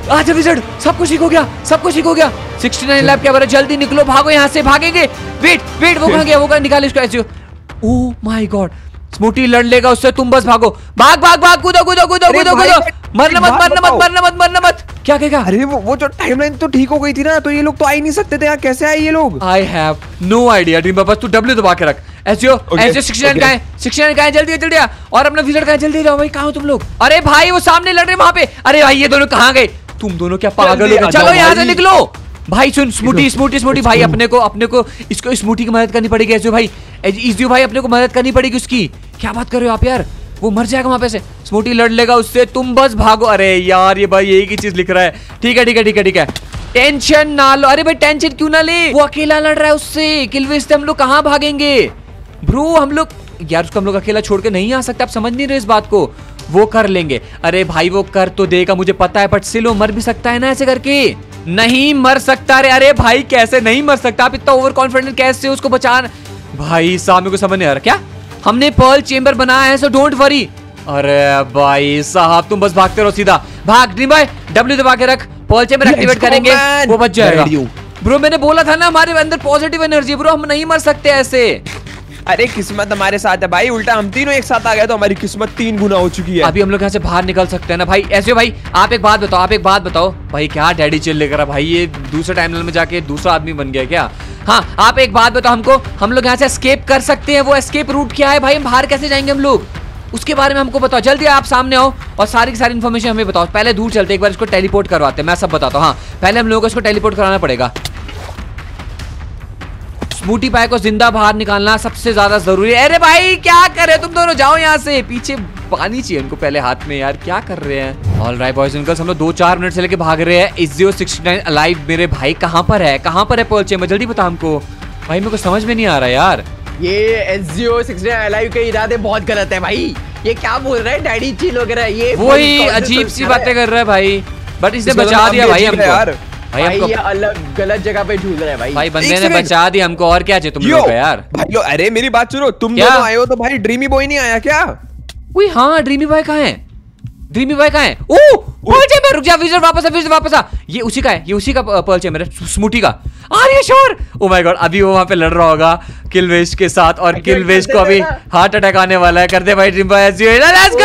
आजा विजर्ड, सब कुछ ठीक हो गया, सब कुछ ठीक हो गया। सिक्सटी नाइन लैब क्या, जल्दी निकलो, भागो यहाँ से, भागेंगे। वेट वेट, वो कहाँ गया, वो कहाँ, निकाल इसको ऐसे। ओह माय गॉड, स्मूटी लड़ लेगा उससे, तुम बस भागो, भाग भाग भाग, कूदो कूदो कूदो कूदो कूदो, मरना मत मरना मत मरना मत मरना मत। क्या कहेगा? अरे वो वो जो टाइमलाइन तो ठीक हो गई थी ना, तो ये लोग तो आ ही नहीं सकते थे यहाँ, कैसे आए ये लोग? I have no idea Dream बस तू डब्ल्यू दबा के रख। एसओ एसओ सिक्सटी नाइन कहाँ है, सिक्सटी नाइन कहाँ है, जल्दी जल्दी आ, और अपना विजर्ड कहाँ है, जल्दी जाओ भाई, कहाँ हो तुम लोग? अरे भाई वो सामने लड़ रहे वहां पे। अरे भाई ये दोनों कहाँ गए? तुम दोनों क्या पागल हो गए? चलो यहाँ से निकलो भाई। सुन स्मूटी स्मूटी स्मूटी भाई, अपने को अपने को इसको स्मूटी की मदद करनी पड़ेगी। एसओ भाई इजू भाई, अपने को मदद करनी पड़ेगी उसकी। क्या बात कर रहे हो आप यार, वो मर जाएगा वहां पे से, स्मूटी लड़ लेगा उससे, तुम बस भागो। अरे यार ये भाई यही की चीज लिख रहा है। ठीक है ठीक है ठीक है ठीक है, टेंशन ना लो। अरे भाई टेंशन क्यों ना ले, वो अकेला लड़ रहा है उससे, किलविश से हम लोग कहाँ भागेंगे ब्रो? हम लोग यार उसको हम लोग अकेला छोड़ के नहीं आ सकते, आप समझ नहीं रहे इस बात को। वो कर लेंगे, अरे भाई वो कर तो देगा मुझे पता है, बट सिलो मर भी सकता है ना ऐसे करके। नहीं मर सकता रे, अरे भाई कैसे नहीं मर सकता? आप इतना ओवर कॉन्फिडेंट कैसे उसको बचाना? भाई सामने को समझ नहीं आ रहा क्या? हमने पर्ल चेंबर बनाया है, सो डोंट वरी। अरे भाई साहब तुम बस भागते रहो, सीधा भाग। ड्रीम भाई डब्ल्यू दबा के रख, पर्ल चेंबर एक्टिवेट करेंगे, वो बच जाएगा। ब्रो मैंने बोला था ना हमारे अंदर पॉजिटिव एनर्जी, ब्रो हम नहीं मर सकते ऐसे। अरे किस्मत हमारे साथ है भाई, उल्टा हम तीनों एक साथ आ गए तो हमारी किस्मत तीन गुना हो चुकी है। अभी हम लोग यहाँ से बाहर निकल सकते हैं ना भाई? ऐसे भाई आप एक बात बताओ, आप एक बात बताओ भाई, क्या डैडी चिल लेकर भाई ये दूसरे टाइमलाइन में जाके दूसरा आदमी बन गया क्या? हाँ आप एक बात बताओ हमको, हम लोग यहाँ से एस्केप कर सकते हैं? वो एस्केप रूट क्या है भाई, हम बाहर कैसे जाएंगे हम लोग? उसके बारे में हमको बताओ, जल्दी आप सामने आओ और सारी की सारी इन्फॉर्मेशन हमें बताओ। पहले दूर चलते, एक बार इसको टेलीपोर्ट करवाते हैं, मैं सब बताता हूँ। हाँ पहले हम लोगों को इसको टेलीपोर्ट कराना पड़ेगा। स्मूटी पाई को जिंदा बाहर निकालना सबसे ज्यादा जरूरी है। अरे भाई क्या कर रहे हो तुम दोनों, जाओ यहाँ से, पीछे पानी चाहिए उनको पहले हाथ में यार, क्या कर रहे हैं? All right boys and girls, हम लोग दो चार मिनट से लेके भाग रहे हैं। इज़ियो सिक्सटी नाइन अलाइव मेरे भाई कहाँ पर है, कहाँ पर है पर्ल चेंबर? जल्दी बता हमको भाई, मेरे को समझ में नहीं आ रहा यार। ये इज़ियो सिक्सटी नाइन अलाइव के इरादे बहुत गलत है भाई, ये क्या बोल रहा है डैडी चिल वगैरह, ये वही अजीब सी बातें कर रहा है भाई, बट इसने बचा दिया भाई हमको यार। भाई, भाई ये अलग गलत जगह पे झूल रहा है भाई। भाई बंदे ने बचा दिया हमको, और क्या चाहिए तुम लोगों का यार? भाई लो, अरे मेरी बात सुनो, तुम दोनों आए हो तो भाई ड्रीमी बॉय नहीं आया क्या? ओए हाँ ड्रीमी बॉय कहाँ है? ड्रीमी बॉय कहाँ है? ओ पर्ल चेंबर, रुक जा विजर, वापस आ विजर वापस आ। ये उसी का है, ये उसी का पर्ल चेंबर है, स्मूटी का। Are you sure? Oh my god, अभी वो वहां पे लड़ रहा होगा किलविश के साथ, और किलविश को अभी हार्ट अटैक आने वाला है। कर दे भाई Dream boy, let's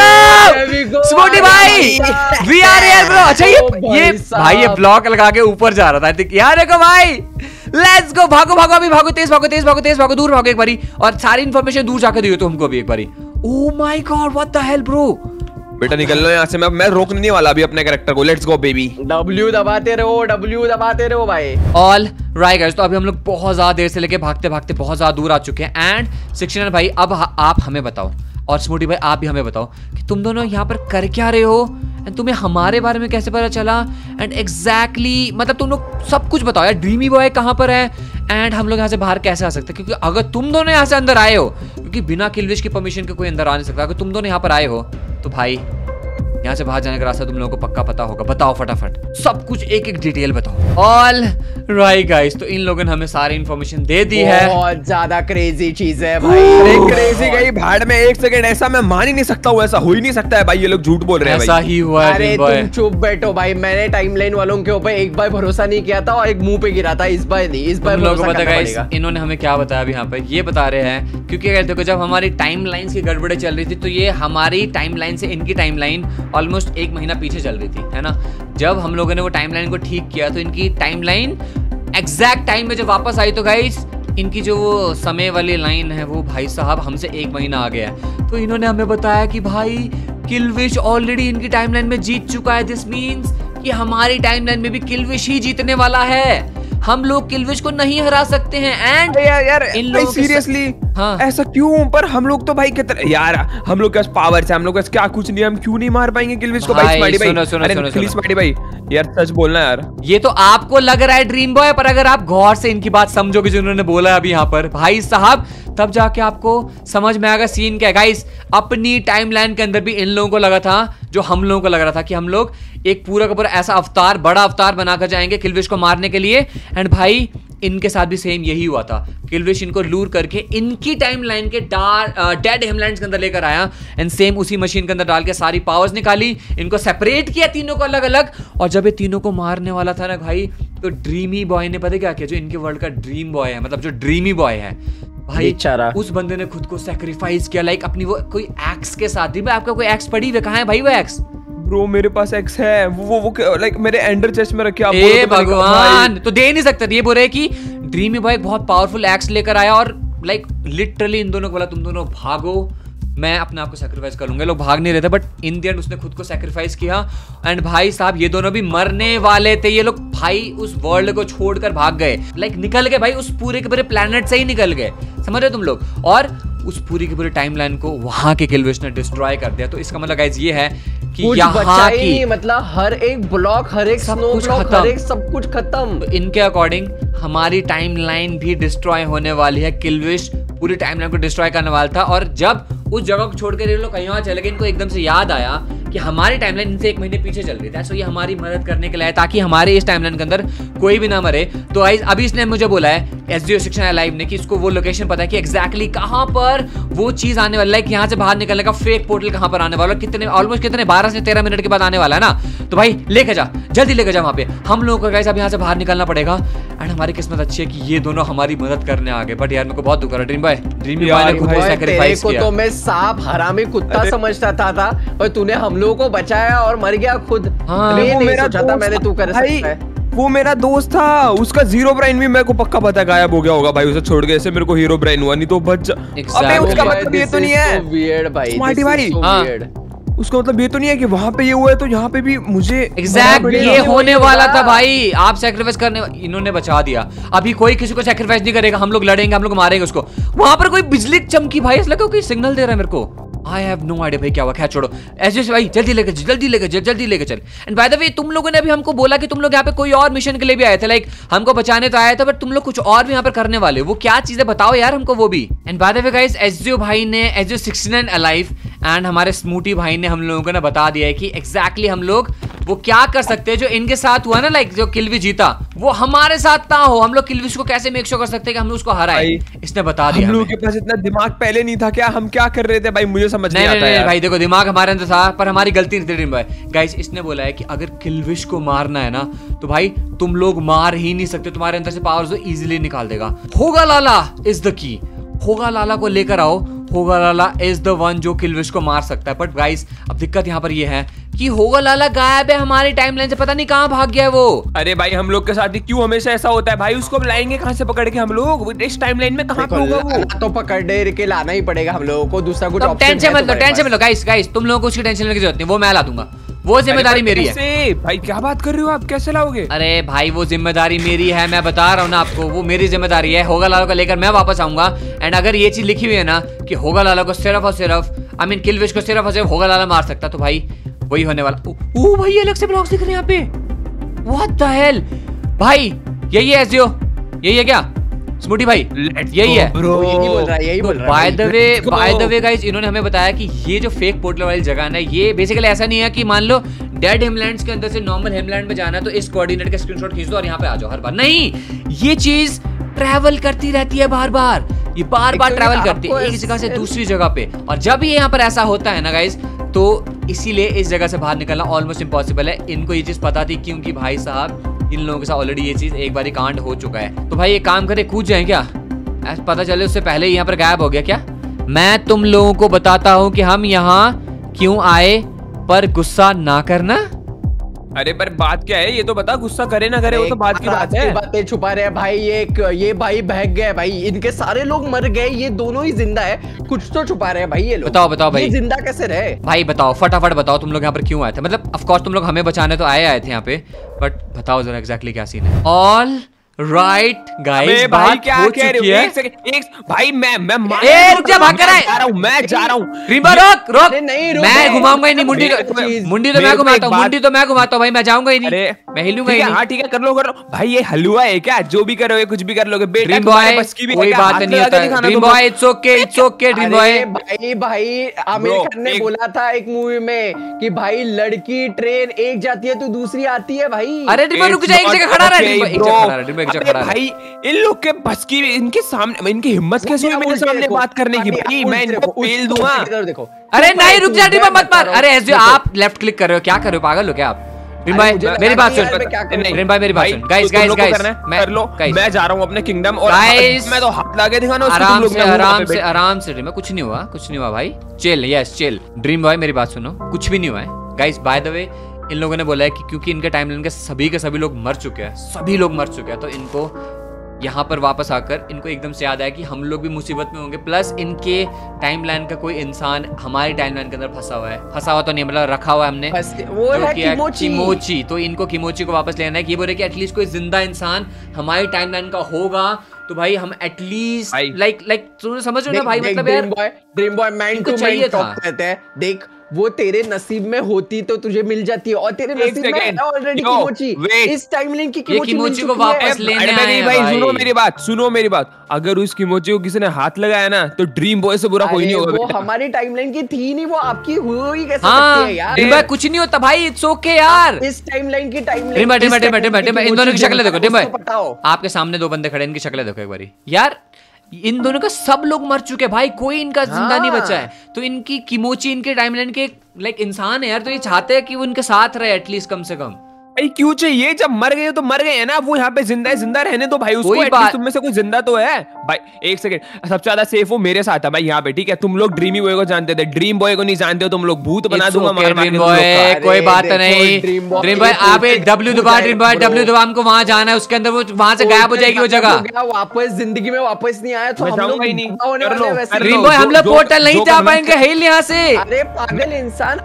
go Smoothie भाई, वी आर हियर ब्रो। अच्छा ये ये भाई ये ब्लॉक लगा के ऊपर जा रहा था, ठीक यार देखो भाई। लेट्स गो, भागो भागो अभी, भागो तेज भागो तेज भागो तेज भागो, दूर भागो एक बारी, और सारी इन्फॉर्मेशन दूर जाकर दियो तो हमको अभी एक बारी। Oh my god what the hell bro, बेटा निकल लो यहाँ से, मैं मैं रोकने नहीं वाला अभी अपने कैरेक्टर को। लेट्स गो बेबी, डब्ल्यू दबाते रहो, डब्ल्यू दबाते रहो भाई। ऑल राइट गाइस, तो अभी हम लोग बहुत ज्यादा देर से लेके भागते भागते बहुत ज्यादा दूर आ चुके हैं। एंड सिक्सटी नाइन भाई अब आप हमें बताओ, और स्मूटी भाई आप भी हमें बताओ कि तुम दोनों यहाँ पर कर क्या रहे हो, एंड तुम्हें हमारे बारे में कैसे पता चला, एंड एग्जैक्टली मतलब तुम लोग सब कुछ बताओ यार। ड्रीमी बॉय कहाँ पर है, एंड हम लोग यहाँ से बाहर कैसे आ सकते हैं? क्योंकि अगर तुम दोनों यहाँ से अंदर आए हो, क्योंकि बिना किलविश की परमिशन के कोई अंदर आ नहीं सकता, अगर तुम दोनों यहाँ पर आए हो तो भाई यहाँ से बाहर जाने का रास्ता तुम लोगों को पक्का पता होगा। बताओ फटाफट सब कुछ, एक एक डिटेल बताओ। ऑल राइट गाइस, तो इन लोगों ने हमें सारी इन्फॉर्मेशन दे दी है। बहुत ज्यादा क्रेजी चीज है भाई, क्रेजी गई भाड़ में। एक सेकंड, ऐसा मैं मान ही नहीं सकता हूँ, ऐसा हो ही नहीं सकता है भाई, ये लोग झूठ बोल रहे हैं। ऐसा ही हुआ है। अरे तुम चुप बैठो भाई, मैंने टाइमलाइन वालों के ऊपर एक बार भरोसा नहीं किया था और एक मुंह पे गिरा था, इस बार नहीं, इस बार लोगों को पता है। इन्होंने हमें क्या बताया अभी यहाँ पे, ये बता रहे हैं क्योंकि अगर देखो जब हमारी टाइमलाइन की गड़बड़े चल रही थी, तो ये हमारी टाइमलाइन से इनकी टाइमलाइन ऑलमोस्ट एक महीना पीछे चल रही थी, है ना। जब हम लोगों ने वो टाइमलाइन को ठीक किया तो इनकी टाइमलाइन एग्जैक्ट टाइम में जब वापस आई, तो गाइस इनकी जो वो समय वाली लाइन है वो भाई साहब हमसे एक महीना आ गया है। तो इन्होंने हमें बताया कि भाई किलविश ऑलरेडी इनकी टाइमलाइन में जीत चुका है। दिस मींस कि हमारी टाइमलाइन में भी किलविश ही जीतने वाला है, हम लोग किलविश को नहीं हरा सकते हैं। एंड यार यार इन लोगों सीरियसली हाँ ऐसा क्यों? पर हम लोग तो भाई कितने यार, हम लोग के पास पावर है, हम लोग के पास क्या कुछ नहीं, हम क्यों नहीं मार पाएंगे किलविश को? भाई स्मार्टी भाई, अरे प्लीज स्मार्टी भाई यार सच बोलना यार। ये तो आपको लग रहा है ड्रीम बॉय, पर अगर आप गौर से इनकी बात समझोगे जो उन्होंने बोला है अभी यहाँ पर भाई साहब, तब जाके आपको समझ में आएगा सीन क्या है। गाइस अपनी टाइमलाइन के अंदर भी इन लोगों को लगा था, जो हम लोगों को लग रहा था कि हम लोग एक पूरा का पूरा ऐसा अवतार, बड़ा अवतार बनाकर जाएंगे किलविश को मारने के लिए। एंड भाई इनके साथ भी सेम यही हुआ था। किलविश इनको लूर करके इनकी टाइमलाइन के डेड हिमलैंड्स के अंदर लेकर आया एंड सेम उसी मशीन के अंदर डाल के सारी पावर्स निकाली, इनको सेपरेट किया तीनों को अलग अलग। और जब ये तीनों को मारने वाला था ना भाई, तो ड्रीमी बॉय ने पता क्या किया, जो इनके वर्ल्ड का ड्रीम बॉय है, मतलब जो ड्रीमी बॉय है भाई, उस बंदे ने खुद को सैक्रिफाइस किया, लाइक अपनी वो कोई एक्स के साथ ही। आपका कोई एक्स पड़ी हुई कहाँ है भाई वो एक्स? ब्रो मेरे पास एक्स है, वो वो लाइक मेरे एंडर चेस्ट में रखे। ए भगवान, तो दे नहीं सकते। ये बोल रहे कि ड्रीमी बॉय बहुत पावरफुल एक्स लेकर आया और लाइक लिटरली इन दोनों को बोला तुम दोनों भागो, मैं अपने आप को सैक्रिफाइस करूंगा। लोग भाग नहीं रहे थे, बट इन द एंड उसने खुद को सैक्रिफाइस किया। एंड भाई साहब ये दोनों भी मरने वाले थे। ये लोग भाई उस वर्ल्ड को छोड़कर भाग गए, लाइक निकल गए भाई, उस पूरे के पूरे प्लेनेट से ही निकल गए, समझ रहे तुम लोग। और उस पूरी की पूरी टाइमलाइन को वहां के किलविश ने डिस्ट्रॉय कर दिया। तो इसका मतलब गाइस ये है कि यहाँ की मतलब हर एक ब्लॉक, हर एक स्नो ब्लॉक, हर एक सब कुछ खत्म। तो इनके अकॉर्डिंग हमारी टाइमलाइन भी डिस्ट्रॉय होने वाली है। किलविश पूरी टाइमलाइन को डिस्ट्रॉय करने वाला था और जब उस जगह को छोड़कर ये लोग कहीं और चले गए, इनको एकदम से याद आया कि हमारी टाइमलाइन इनसे एक महीने पीछे चल रही है, तो ये हमारी मदद करने के लिए, ताकि हमारे इस टाइमलाइन के अंदर कोई भी ना मरे। तो अभी इसने मुझे बोला है S G O sixty nine live ने कि इसको वो लोकेशन पता है कि एग्जैक्टली कहां पर वो चीज आने वाला है, कि यहाँ से बाहर निकलने का फेक पोर्टल कहां पर आने वाला है, कितने ऑलमोस्ट कितने बारह से तेरह मिनट के बाद आने वाला है ना। तो भाई लेके जा, जल्दी लेके जा वहां पे। हम लोगों को गाइस अब यहाँ से बाहर निकलना पड़ेगा। एंड हमारी किस्मत अच्छी है कि ये दोनों हमारी मदद करने आ गए। बट यार मेरे को बहुत दुख रहा है ड्रीम बॉय, ड्रीम बॉय ने खुद को सैक्रिफाइस किया। तो मैं सांप हरामी कुत्ता समझता था, था और तूने हम लोगों को बचाया और मर गया खुद। हाँ, मैं नहीं सोचा था मैंने तू कर सकता है। वो मेरा दोस्त था, उसका जीरो ब्रेन भी मेरे को पक्का पता गायब हो गया होगा भाई, उसे छोड़ के। ऐसे मेरे को हीरो ब्रेन हुआ, नहीं तो बच। अबे उसका मतलब ये तो नहीं है वियर्ड भाई, स्मार्टी भाई, उसका मतलब ये तो नहीं है कि वहाँ पे ये हुआ है तो यहाँ पे भी मुझे एग्जैक्ट ये होने वाला था भाई। आप सैक्रिफाइस करने, इन्होंने बचा दिया। अभी कोई किसी को सैक्रिफाइस नहीं करेगा, हम लोग लड़ेंगे, हम लोग मारेंगे उसको। वहां पर कोई बिजली चमकी भाई, इसलिए कोई सिग्नल दे रहा है मेरे को। I have no idea भाई क्या हुआ। खैर छोड़ो, ऐसे भाई जल्दी लेके जल्दी लेके जल्दी लेके चल। एंड बाय द वे तुम लोगों ने अभी हमको बोला कि तुम लोग यहाँ पे कोई और मिशन के लिए भी आए थे, लाइक हमको बचाने तो आया था, बट तुम लोग कुछ और भी यहाँ पर करने वाले। वो क्या चीजें बताओ यार हमको वो भी। And by the way guys, SGO भाई ने, SGO sixty nine alive and हमारे स्मूटी भाई ने हम लोगों को ना बता दिया है कि एग्जैक्टली हम लोग वो क्या कर सकते हैं जो इनके साथ हुआ ना, लाइक जो किलविश जीता वो हमारे साथ ना हो। हम लोग किलविश को कैसे मेक श्योर कर सकते हैं कि हम उसको हराए, इसने बता दिया। हम लोगों के पास इतना दिमाग पहले नहीं था क्या? हम क्या कर रहे थे भाई, मुझे समझ नहीं आता यार। भाई देखो दिमाग हमारे अंदर था, पर हमारी गलती नहीं थी ड्रीम बॉय। गाइस इसने बोला है कि अगर किलविश को मारना है ना तो भाई तुम लोग मार ही नहीं सकते, तुम्हारे अंदर से पावर्स वो इजीली निकाल देगा। होगा लाला इज द की, होगा लाला को लेकर आओ। होगा लाला इज द वन जो किलविश को मार सकता है। बट गाइस अब दिक्कत यहाँ पर ये है कि होगा लाला गायब है हमारी टाइमलाइन से, पता नहीं कहाँ भाग गया है वो। अरे भाई हम लोग के साथ ही क्यों हमेशा ऐसा होता है भाई? उसको लाएंगे कहाँ से पकड़ के हम लोग? इस टाइमलाइन में कहाँ पे होगा वो? तो पकड़ के लाना ही पड़ेगा हम लोगों को, दूसरा कुछ ऑप्शन टेंशन मत लो, टेंशन मत लो गाइस। गाइस तुम लोगों को उसकी टेंशन लेने की जरूरत नहीं, वो मैं ला दूंगा, वो जिम्मेदारी मेरी है। भाई क्या बात कर रहे हो आप, कैसे लाओगे? अरे भाई वो जिम्मेदारी मेरी है, मैं बता रहा हूँ ना आपको, वो मेरी जिम्मेदारी है। होगा लाला को लेकर मैं वापस आऊंगा। एंड अगर ये चीज लिखी हुई है ना कि होगा लाला को सिर्फ और सिर्फ, आई मीन किलविश को सिर्फ और सिर्फ होगा लाला मार सकता, तो भाई वही होने वाला। ओ भाई ये अलग से ब्लॉक्स दिख रहे हैं यहाँ पे, व्हाट द हेल भाई। यही है एसजीओ, यही है क्या स्मूटी भाई? यही है ब्रो, यही बोल रहा है, यही बोल रहा है। By the way by the way guys, इन्होंने हमें बताया कि ये जो फेक पोर्टल वाली जगह है ना, ये बेसिकली ऐसा नहीं है कि मान लो डेड हिमलैंड्स के अंदर से नॉर्मल हिमलैंड में जाना है तो इस कोऑर्डिनेट का स्क्रीनशॉट खींच दो और यहाँ पे आ जाओ हर बार। नहीं, ये चीज ट्रैवल करती रहती है बार बार, ये बार बार ट्रैवल करती है एक जगह से दूसरी जगह पे। और जब ये यहाँ पर ऐसा होता है ना गाइस, तो इसीलिए इस जगह से बाहर निकलना ऑलमोस्ट इम्पॉसिबल है। इनको ये चीज पता थी क्योंकि भाई साहब इन लोगों के साथ ऑलरेडी ये चीज एक बार कांड हो चुका है। तो भाई एक काम करे, कूद जाए क्या? ऐसा पता चले उससे पहले ही यहाँ पर गायब हो गया क्या? मैं तुम लोगों को बताता हूँ कि हम यहाँ क्यों आए, पर गुस्सा ना करना। अरे पर बात क्या है ये तो बता, गुस्सा करे ना करे वो तो बात की बात है। बातें छुपा रहे हैं भाई, ये ये भाई भाग गए भाई, इनके सारे लोग मर गए, ये दोनों ही जिंदा है, कुछ तो छुपा रहे हैं भाई ये लोग। बताओ बताओ भाई, जिंदा कैसे रहे भाई? बताओ फटाफट बताओ, तुम लोग यहाँ पर क्यों आए थे? मतलब ऑफ कोर्स तुम लोग हमें बचाने तो आए आए थे यहाँ पे, बट बताओ जरा एग्जैक्टली क्या सीन है। ऑल राइट गाइस, भाई क्या कह रहे हो? एक सेकंड, एक भाई मैं मैं ए रुक जा, भाग कर जा रहा हूं, मैं जा रहा हूं। रिबा रोक रोक, नहीं रुक, मैं घुमाऊंगा ही नहीं मुंडी, मुंडी तो मैं घुमाता हूं, मुंडी तो मैं घुमाता हूं भाई, मैं जाऊंगा ही नहीं, मैं हिलूंगा ही नहीं। हां ठीक है, कर लो कर लो भाई, ये हलवा है क्या? जो भी करोगे कुछ भी कर लोगे बेटा, तुम्हारे बस की भी कोई बात नहीं होता है। Dream boy it's okay, it's okay Dream boy. भाई भाई आमिर खान ने बोला था एक मूवी में कि भाई लड़की ट्रेन एक जाती है तो दूसरी आती है भाई। अरे ड्रीम बॉय रुक जा, एक जगह खड़ा रह, ड्रीम बॉय एक जगह खड़ा रह, ड्रीम बॉय पीछे खड़ा भाई इन लोग के बस की, इनके सामने, इनकी हिम्मत कैसे हुई मेरे सामने बात करने की? भाई मैं इनको पेल दूंगा। अरे नहीं रुक जा ड्रीम मत मार। अरे ऐसे आप लेफ्ट क्लिक कर रहे हो, क्या कर रहे हो, पागल हो क्या आप? ड्रीम भाई मेरी बात सुन, ड्रीम भाई मेरी बात सुन। गाइस गाइस गाइस कर लो, मैं जा रहा हूँ अपने किंगडम और मैं तो हाथ लाके दिखाना उसको। आराम से आराम से आराम से ड्रीम, कुछ नहीं हुआ, कुछ नहीं हुआ भाई, chill, yes chill. Dream boy मेरी बात सुनो, कुछ भी नहीं हुआ है गाइस। बाय द वे इन लोगों ने बोला है कि क्योंकि इनके टाइमलाइन के सभी के सभी लोग मर चुके हैं, सभी लोग मर चुके हैं, तो इनको यहाँ पर वापस आकर इनको एकदम से याद आया कि हम लोग भी मुसीबत में होंगे, प्लस इनके टाइमलाइन का कोई इंसान हमारी टाइमलाइन के अंदर फंसा हुआ है। फंसा हुआ तो नहीं, मतलब रखा हुआ है हमने, वो है किमोची। किमोची, तो इनको किमोची को वापस लेना है। कि ये बोल रहे कि एटलीस्ट कोई जिंदा इंसान हमारी टाइमलाइन का होगा, तो भाई हम एटलीस्ट लाइक लाइक तुमने समझ रहे हो ना भाई, मतलब यार Dream boy man to man talk कहते हैं। देख वो तेरे नसीब में होती तो तुझे मिल जाती है, और तेरे नसीब में है ऑलरेडी किमोची। इस टाइमलाइन की किमोची, किमोची को वापस लेने आए भाई। सुनो मेरी बात, सुनो मेरी बात, अगर उस किमोची को किसी ने हाथ लगाया ना तो ड्रीम बॉय से बुरा कोई नहीं होगा। वो हमारी टाइमलाइन की थी नहीं, वो आपकी हुई कैसे सकती है यार? ड्रीम बॉय कुछ नहीं होता भाई, इट्स ओके यार। इस टाइमलाइन की timeline Dream boy Dream boy Dream boy Dream boy इन दोनों की शक्लें देखो। ड्रीम बॉय आपके सामने दो बंदे खड़े, इनकी शक्लें देखो एक बारी यार। इन दोनों का सब लोग मर चुके हैं भाई, कोई इनका जिंदा हाँ। नहीं बचा है। तो इनकी किमोची इनके टाइमलाइन के लाइक इंसान है यार, तो ये चाहते हैं कि वो उनके साथ रहे एटलीस्ट कम से कम। क्यों चाहिए? जब मर गए तो मर गए हैं ना, वो यहाँ पे जिंदा है, जिंदा रहने दो भाई उसको। एटलीस्ट तुम में से कोई जिंदा तो है भाई। एक सेकंड, सबसे ज्यादा सेफ वो मेरे साथ है भाई यहाँ पे, ठीक है? तुम लोग ड्रीमी बॉय को जानते थे, ड्रीम बॉय को नहीं जानते हो तुम लोग। भूत बना दूंगा मार मार के। कोई बात नहीं ड्रीम बॉय, आप डब्ल्यू दबा, ड्रीम बॉय डब्ल्यू दबा, हमको वहां जाना है, उसके अंदर वो वहां से गायब हो जाएगी वो जगह। वापस जिंदगी में वापस नहीं आया तो हम लोग ड्रीम बॉय हम लोग पोर्टल नहीं जा पाएंगे हिल यहाँ से। अरे पागल इंसान,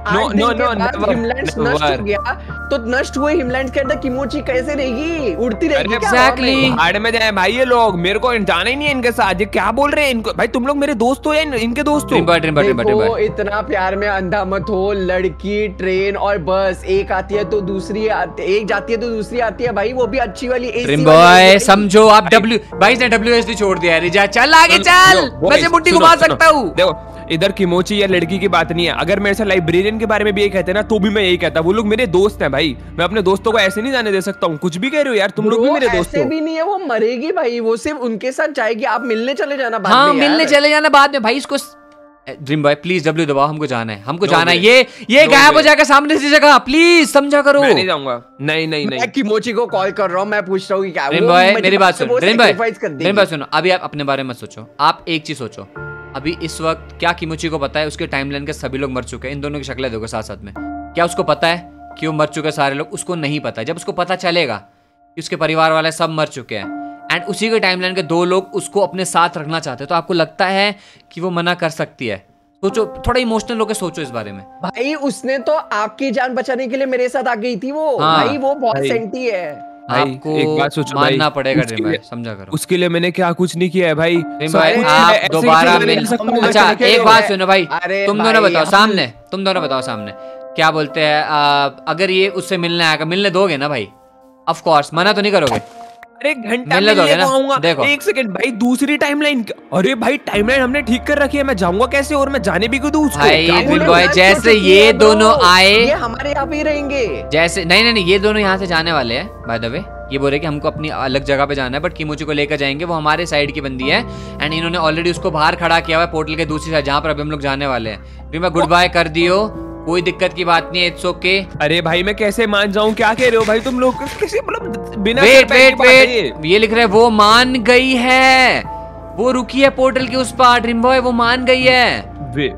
हिमलैंड नष्ट हो गया तो नष्ट हुए हिमलैंड के अंदर किमोची कैसे रहेगी? उड़ती रहेगी क्या? एग्जैक्टली भाड़ में जाए भाई ये लोग, मेरे को जाना ही नहीं है इनके साथ। ये क्या बोल रहे हैं इनको? भाई तुम लोग मेरे दोस्त हो या इनके दोस्त हो? देखो इतना प्यार में अंधा मत हो। लड़की ट्रेन और बस एक आती है तो दूसरी आती, एक जाती है तो दूसरी आती है भाई, वो भी अच्छी वाली एसी बॉय। समझो आप डब्ल्यू भाई ने डब्ल्यू एस डी छोड़ दिया है। जा चल आगे चल, मैं से मुट्ठी घुमा सकता हूँ। देखो इधर किमोची या लड़की की बात नहीं है। अगर मेरे से लाइब्रेरियन के बारे में भी यही कहते हैं ना तो भी मैं यही कहता। वो लोग मेरे दोस्त हैं भाई, मैं अपने दोस्तों को ऐसे नहीं जाने दे सकता हूँ। कुछ भी कह रहे हो यार, तुम लोग भी मेरे दोस्त हो। ऐसे भी नहीं है, वो मरेगी भाई, वो सिर्फ उनके साथ जाएगी। आप मिलने चले जाना बाद में। हाँ मिलने चले जाना बाद में भाई। इसको ड्रीम बॉय प्लीज डब्ल्यू दबाओ, हमको जाना है, हमको जाना है। ये ये गायब हो जाएगा सामने से जगह, प्लीज समझा करो। मैं नहीं जाऊंगा। नहीं नहीं नहीं, मैं किमोची को कॉल कर रहा हूँ, मैं पूछ रहा हूँ कि क्या। ड्रीम बॉय मेरी बात सुनो, ड्रीम बॉय ड्रीम बॉय सुनो, अभी आप अपने बारे में सोचो। आप एक चीज सोचो, अभी इस वक्त क्या किमोची को पता है उसके टाइमलाइन के सभी लोग मर चुके हैं? इन दोनों की शक्लें देखो साथ साथ में। क्या उसको पता है कि वो मर चुके सारे लोग? उसको नहीं पता है। जब उसको पता चलेगा कि उसके परिवार वाले सब मर चुके हैं एंड उसी के टाइमलाइन के दो लोग उसको अपने साथ रखना चाहते हैं, तो आपको लगता है कि वो मना कर सकती है? सोचो, थोड़ा इमोशनल होकर सोचो इस बारे में। भाई उसने तो आपकी जान बचाने के लिए मेरे साथ आ गई थी वो। हाँ, भाई वो बहुत सेंटी है। आपको एक बात सोचो, मानना पड़ेगा ड्रीम भाई, समझा करो। उसके लिए मैंने क्या कुछ नहीं किया है भाई। भाई आप दोबारा मिल सकते। अच्छा एक बात सुनो भाई, तुम दोनों बताओ सामने, तुम दोनों बताओ सामने क्या बोलते हैं? अगर ये उससे मिलने आएगा, मिलने दोगे ना भाई? ऑफ कोर्स, मना तो नहीं करोगे? अरे घंटा मिलने को आऊंगा। देखो एक सेकंड भाई, दूसरी टाइमलाइन। अरे भाई टाइमलाइन हमने ठीक कर रखी है, मैं जाऊंगा कैसे? और मैं जाने भी क्यों दूं उसको? भाई जैसे ये दोनों आए, ये हमारे यहाँ पे रहेंगे। जैसे नहीं नहीं ये दोनों यहाँ से जाने वाले हैं बाय द वे। ये बोल रहे कि हमको अपनी अलग जगह पे जाना है, बट किमोची को लेकर जाएंगे। वो हमारे साइड की बंदी है एंड इन्होंने ऑलरेडी उसको बाहर खड़ा किया हुआ है पोर्टल के दूसरी साइड, जहाँ पर अभी हम लोग जाने वाले हैं। फिर मैं गुड बाय कर दियो, कोई दिक्कत की बात नहीं है, इट्स ओके। अरे भाई मैं कैसे मान जाऊं? क्या कह रहे हो भाई तुम लोग? किसी मतलब बिना वेट वेट वेट, ये लिख रहे हैं वो मान गई है, वो रुकी है पोर्टल के उस पार। ड्रीम बॉय वो मान गई है। वे,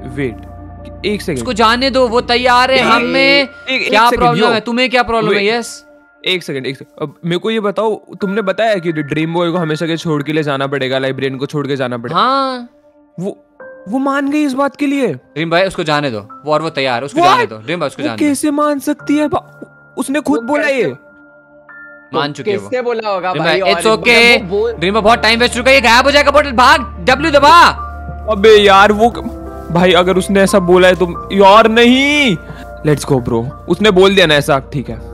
वेट एक सेकंड, उसको जाने दो, वो तैयार है। हमें क्या प्रॉब्लम है? तुम्हें क्या प्रॉब्लम है? यस एक सेकंड एक सेकंड, अब मेरे को ये बताओ, तुमने बताया कि ड्रीम बॉय को हमेशा के छोड़ के ले जाना पड़ेगा, लाइब्रेरियन को छोड़ के जाना पड़ेगा। हाँ वो वो मान गई इस बात के लिए? ड्रीम भाई उसको जाने दो, वो और वो तैयार है, उसको जाने दो। ड्रीम भाई उसको जाने दो। कैसे मान सकती है? उसने खुद बोला ये मान चुके हैं। किसने बोला होगा भाई? इट्स ओके ड्रीम, बहुत टाइम वेस्ट चुका है, ये गायब हो जाएगा पोर्टल। भाग, डब्ल्यू दबा। अबे यार वो भाई अगर उसने ऐसा बोला है तो यार नहीं, लेट्स गो ब्रो। उसने बोल दिया ना ऐसा, ठीक है।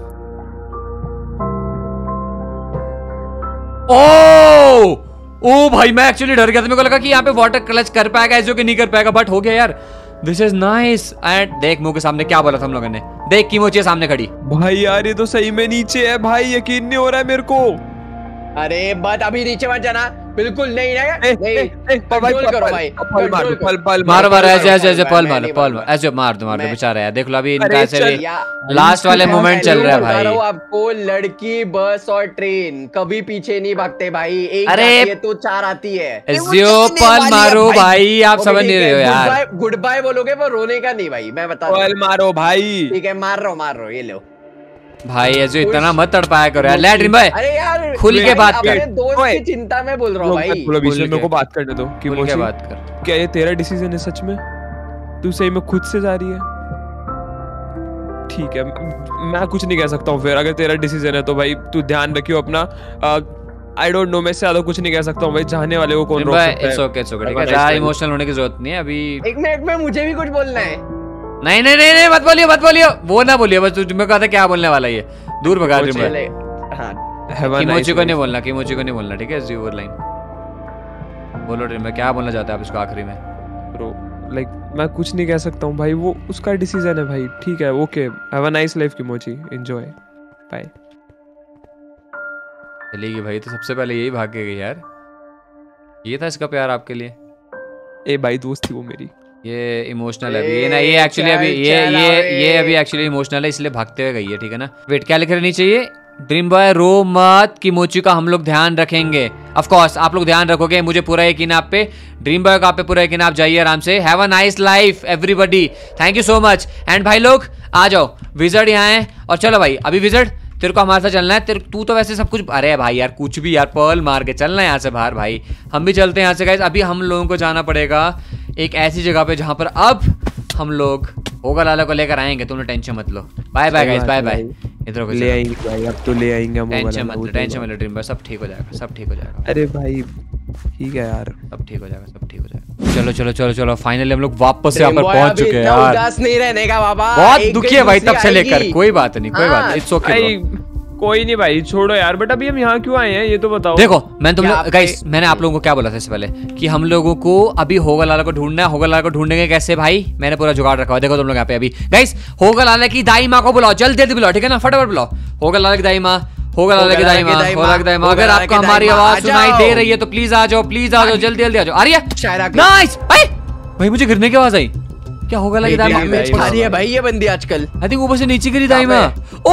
ओ ओ भाई मैं एक्चुअली डर गया था, मेरे को लगा कि यहाँ पे वाटर क्लच कर पाएगा ऐसे कि नहीं कर पाएगा, बट हो गया यार। This is nice. एंड देख मुंह के सामने क्या बोला था हम लोगों ने, देख किमोची सामने खड़ी। भाई यार ये तो सही में नीचे है भाई, यकीन नहीं हो रहा है मेरे को। अरे बट अभी नीचे मत जाना, बिल्कुल नहीं ना, नहीं कंट्रोल करो भाई, पल मारो, पल पल मारो मारो, ऐसे ऐसे ऐसे पल मारो, पल मारो, ऐसे मार दो मार दो, बेचारा यार, देख लो अभी इनका ऐसे भी लास्ट वाले मोमेंट चल रहा है भाई। आपको लड़की, बस और ट्रेन कभी पीछे नहीं भागते भाई, एक अरे है तो चार आती है। जो पल मारो भाई, आप समझ नहीं रहे हो यार। गुड बाय बोलोगे वो रोने का नहीं भाई, मैं बता, पल मारो भाई। ठीक है मार रहा हूँ मार रहा हूँ, ये लो भाई, ऐसे इतना मत तड़पाया करो यार। ले ड्रीम भाई, अरे यार खुल के बात कर, दोस्त की चिंता में बोल रहा हूँ भाई। मेरे को बात करने दो, खुल के बात कर। क्या ये तेरा डिसीजन है सच में? तू सही में खुद से जा रही है? ठीक है, मैं कुछ नहीं कह सकता हूँ फिर, अगर तेरा डिसीजन है तो भाई तू ध्यान रखियो अपना। आई डोंट नो, मैं से ज्यादा कुछ नहीं कह सकता हूँ भाई, चाहने वाले को कौन रोक सकता है। इट्स ओके, इट्स ओके, ठीक है, ज्यादा इमोशनल होने की जरूरत नहीं है अभी। एक मिनट में मुझे भी कुछ बोलना है। नहीं नहीं नहीं नहीं, मत बोलियो मत बोलियो, वो ना बोलियो, बस तुम्हें कहा था क्या बोलने वाला ये, दूर भगा ड्रीम भाई। किमोची को नहीं बोलना, किमोची को नहीं बोलना, ठीक है, जीरो लाइन बोलो ड्रीम भाई, क्या बोलना चाहते हैं आप इसको आखिरी में? ब्रो लाइक मैं कुछ नहीं कह सकता हूँ भाई, वो उसका डिसीजन है भाई, ठीक है, okay, have a nice life Kimochi, enjoy, bye. चलेगी भाई, तो सबसे पहले यही भाग के गई यार, ये था इसका प्यार आपके लिए। ए भाई दोस्त थी वो मेरी। ये इमोशनल है अभी, ये ना, ये एक्चुअली अभी ये ये ये अभी एक्चुअली इमोशनल है, इसलिए भागते हुए गई है, ठीक है ना। वेट, क्या लिख रहनी चाहिए? ड्रीम बॉय रो मत, किमोची का हम लोग ध्यान रखेंगे। ऑफ कोर्स आप लोग ध्यान रखोगे, मुझे पूरा यकीन है आप पे। ड्रीम बॉय का आप पे पूरा यकीन, आप जाइए आराम से। Have a nice life everybody, thank you so much. And भाई लोग आ जाओ, विजर्ड यहाँ है, और चलो भाई अभी विजर्ड तेरे को हमारे साथ चलना है। तेरे तू तो वैसे सब कुछ, अरे भाई यार कुछ भी यार, पर्ल मार के चलना है यहाँ से बाहर भाई। हम भी चलते हैं यहाँ से गाइस। अभी हम लोगों को जाना पड़ेगा एक ऐसी जगह पे जहाँ पर अब हम लोग होगा लाला को लेकर आएंगे, तुमने टेंशन मत लो। Bye bye guys, bye bye. इधर को ले आएंगे भाई, अब तो ले आएंगे हम। टेंशन मत लो, टेंशन मत लो ड्रीम बॉय, सब ठीक हो जाएगा, सब ठीक हो जाएगा। अरे भाई ठीक है यार, सब ठीक हो जाएगा, सब ठीक हो जाएगा। चलो चलो चलो चलो, फाइनली हम लोग वापस यहाँ पर पहुंच चुके हैं यार। उदास नहीं रहने का बाबा, बहुत दुखी है भाई तब से लेकर, कोई बात नहीं, कोई बात नहीं, इट्स ओके। कोई नहीं भाई, छोड़ो यार, बट अभी हम यहाँ क्यों आए हैं ये तो बताओ। देखो मैं तुम लोग गाइस, मैंने आप लोगों को क्या बोला था इससे पहले कि हम लोगों को अभी होगा लाला को ढूंढना है। होगा लाला को ढूंढेंगे कैसे भाई? मैंने पूरा जुगाड़ रखा हुआ। देखो तुम लोग यहाँ पे अभी गाइस, होगा लाला की दाई माँ को बुलाओ, जल्दी जल्दी बुलाओ, ठीक है ना, फटाफट बुलाओ। होगा लाला की दाई माँ, होगा लाला की दाई माँ, होगा लाला की दाई माँ। अगर आपको हमारी आवाज सुनाई दे रही है तो प्लीज आ जाओ, प्लीज आ जाओ, जल्दी जल्दी आ जाओ। आ रही है? नाइस भाई, मुझे गिरने की आवाज आई। क्या होगा लगी दाई माँ? खा रही है भाई ये बंदी आजकल। आई थिंक ऊपर से नीचे गिरी दाई माँ।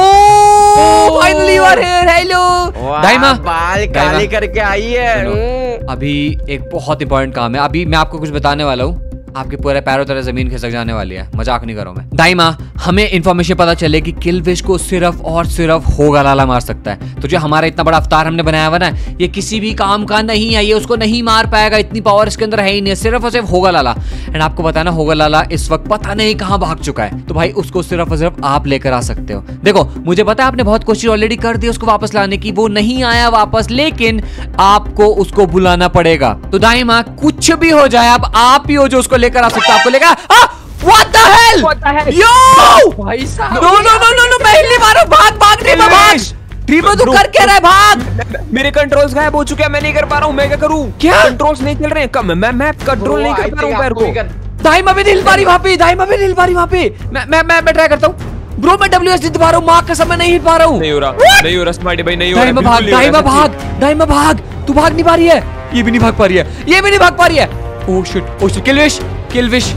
Oh finally you are here, hello दाई माँ। बाल काले करके आई है। अभी एक बहुत इंपॉर्टेंट काम है, अभी मैं आपको कुछ बताने वाला हूँ, आपके पूरे पैरों तरह जमीन खिसक जाने वाली है, मजाक नहीं कर रहा हूं मैं। दाई माँ, हमें इन्फॉर्मेशन पता चले कि किलविश को सिर्फ और सिर्फ होगा लाला मार सकता है। तो जो हमारा इतना बड़ा अवतार हमने बनाया हुआ ना, ये किसी भी काम का नहीं है, ये उसको नहीं मार पाएगा, इतनी पावर इसके अंदर है ही नहीं, सिर्फ और सिर्फ होगा लाला। एंड आपको पता है ना, होगा लाला इस वक्त पता नहीं कहाँ भाग चुका है, तो भाई उसको सिर्फ और सिर्फ आप लेकर आ सकते हो। देखो मुझे पता है आपने बहुत कोशिश ऑलरेडी कर दी उसको वापस लाने की, वो नहीं आया वापस, लेकिन आपको उसको बुलाना पड़ेगा। तो दाई माँ कुछ भी हो जाए, अब आप ही हो जो उसको लेकर आ सकते हो, आपको लेकर What the hell? What the hell? Yo! भाई साहब, No no no no no, मैं हिल नहीं मारूं, भाग भाग ड्रीमो, भाग ड्रीमो, तू कर क्या रहा है, भाग। मेरे कंट्रोल्स गायब हो चुके हैं, मैं नहीं कर पा रहा हूँ, मैं क्या करूँ? क्या कंट्रोल्स नहीं चल रहे हैं, कम मैं मैं कंट्रोल नहीं कर पा रहा हूँ पैर को। दाई माँ भी नहीं हिल पा रही वहाँ पे, दाई माँ भी नहीं हिल पा रही वहाँ पे। मैं मैं मैं मैं ट्राई करता हूँ ब्रो, मैं डब्ल्यू एस नहीं दबा रहा हूँ, माँ कसम मैं नहीं हिल पा रहा हूँ। नहीं हो रहा, नहीं हो रहा स्मार्टी भाई, नहीं हो रहा। दाई माँ भाग, दाई माँ भाग, दाई माँ भाग, तू भाग नहीं पा रही है, ये भी नहीं भाग पा रही है, ये भी नहीं भाग पा रही है। Oh shit, oh shit, Kilvish, Kilvish,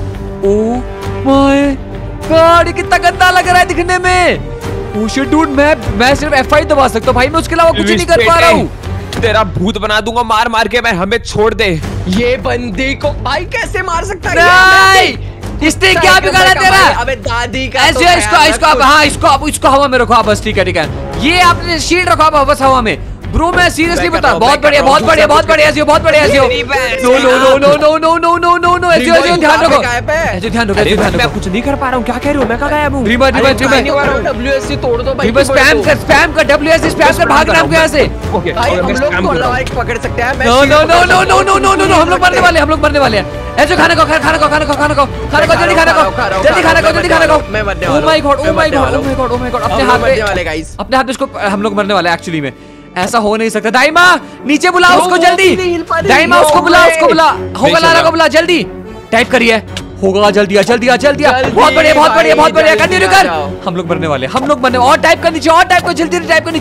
oh my god, ये कितना गंदा लग रहा है दिखने में। ओह शिट डूड, मैं मैं सिर्फ एफ आई दबा सकता हूँ भाई, मैं उसके अलावा कुछ नहीं कर पा रहा हूँ। तेरा भूत बना दूंगा मार मार के, मैं हमें छोड़ दे। ये बंदी को भाई कैसे मार सकता है? नहीं, इसने क्या बिगाड़ा तेरा? अबे दादी का ऐसे तो इसको इसको आप, हाँ इसको आप, इसको हवा में रखो आप, बस ठीक है ठीक है। ये आपने शील्ड रखो आप बस हवा में। ब्रो मैं सीरियसली बता, बहुत बढ़िया बहुत बढ़िया बहुत बढ़िया ऐसे बहुत बढ़िया ऐसे। No no no no no no no no no no ऐसे ऐसे ध्यान रखो, ऐसे ध्यान रखो, ऐसे ध्यान रखो। मैं कुछ नहीं कर पा रहा हूँ, क्या कह रहे हो? मैं कहाँ गायब हूँ? रिबा रिबा रिबा डब्ल्यू एस सी तोड़ दो भाई, रिबा स्पैम कर, स्पैम कर, डब्ल्यू एस सी स्पैम कर, भागना हमको यहाँ से। ओके भाई हम लोग को लाइक पकड़ सकते हैं। No no no no no no no no no, हम लोग मरने वाले, हम लोग मरने वाले हैं। ऐसे खाना खाओ, खाना खाओ, खाना खाओ, खाना खाओ, खाना खाओ, जल्दी खाना खाओ, जल्दी खाना खाओ, जल्दी खाना खाओ। मैं मरने वाला हूं। Oh my god, oh my god, oh my god, oh my god, अपने हाथ में वाले गाइस, अपने हाथ में इसको, हम लोग मरने वाले हैं एक्चुअली में। ऐसा हो नहीं सकता। दाई माँ नीचे बुलाओ उसको जल्दी, दाई माँ उसको बुला, उसको बुला, होगा लाला को बुला जल्दी। टाइप करिए, होगा जल्दी आ, जल्दी आ, जल्दी आ। बहुत बढ़िया बहुत बढ़िया बहुत बढ़िया, कंटिन्यू कर। हम लोग मरने वाले, हम लोग मरने, और टाइप कर नीचे, और टाइप कर जल्दी, टाइप कर नीचे,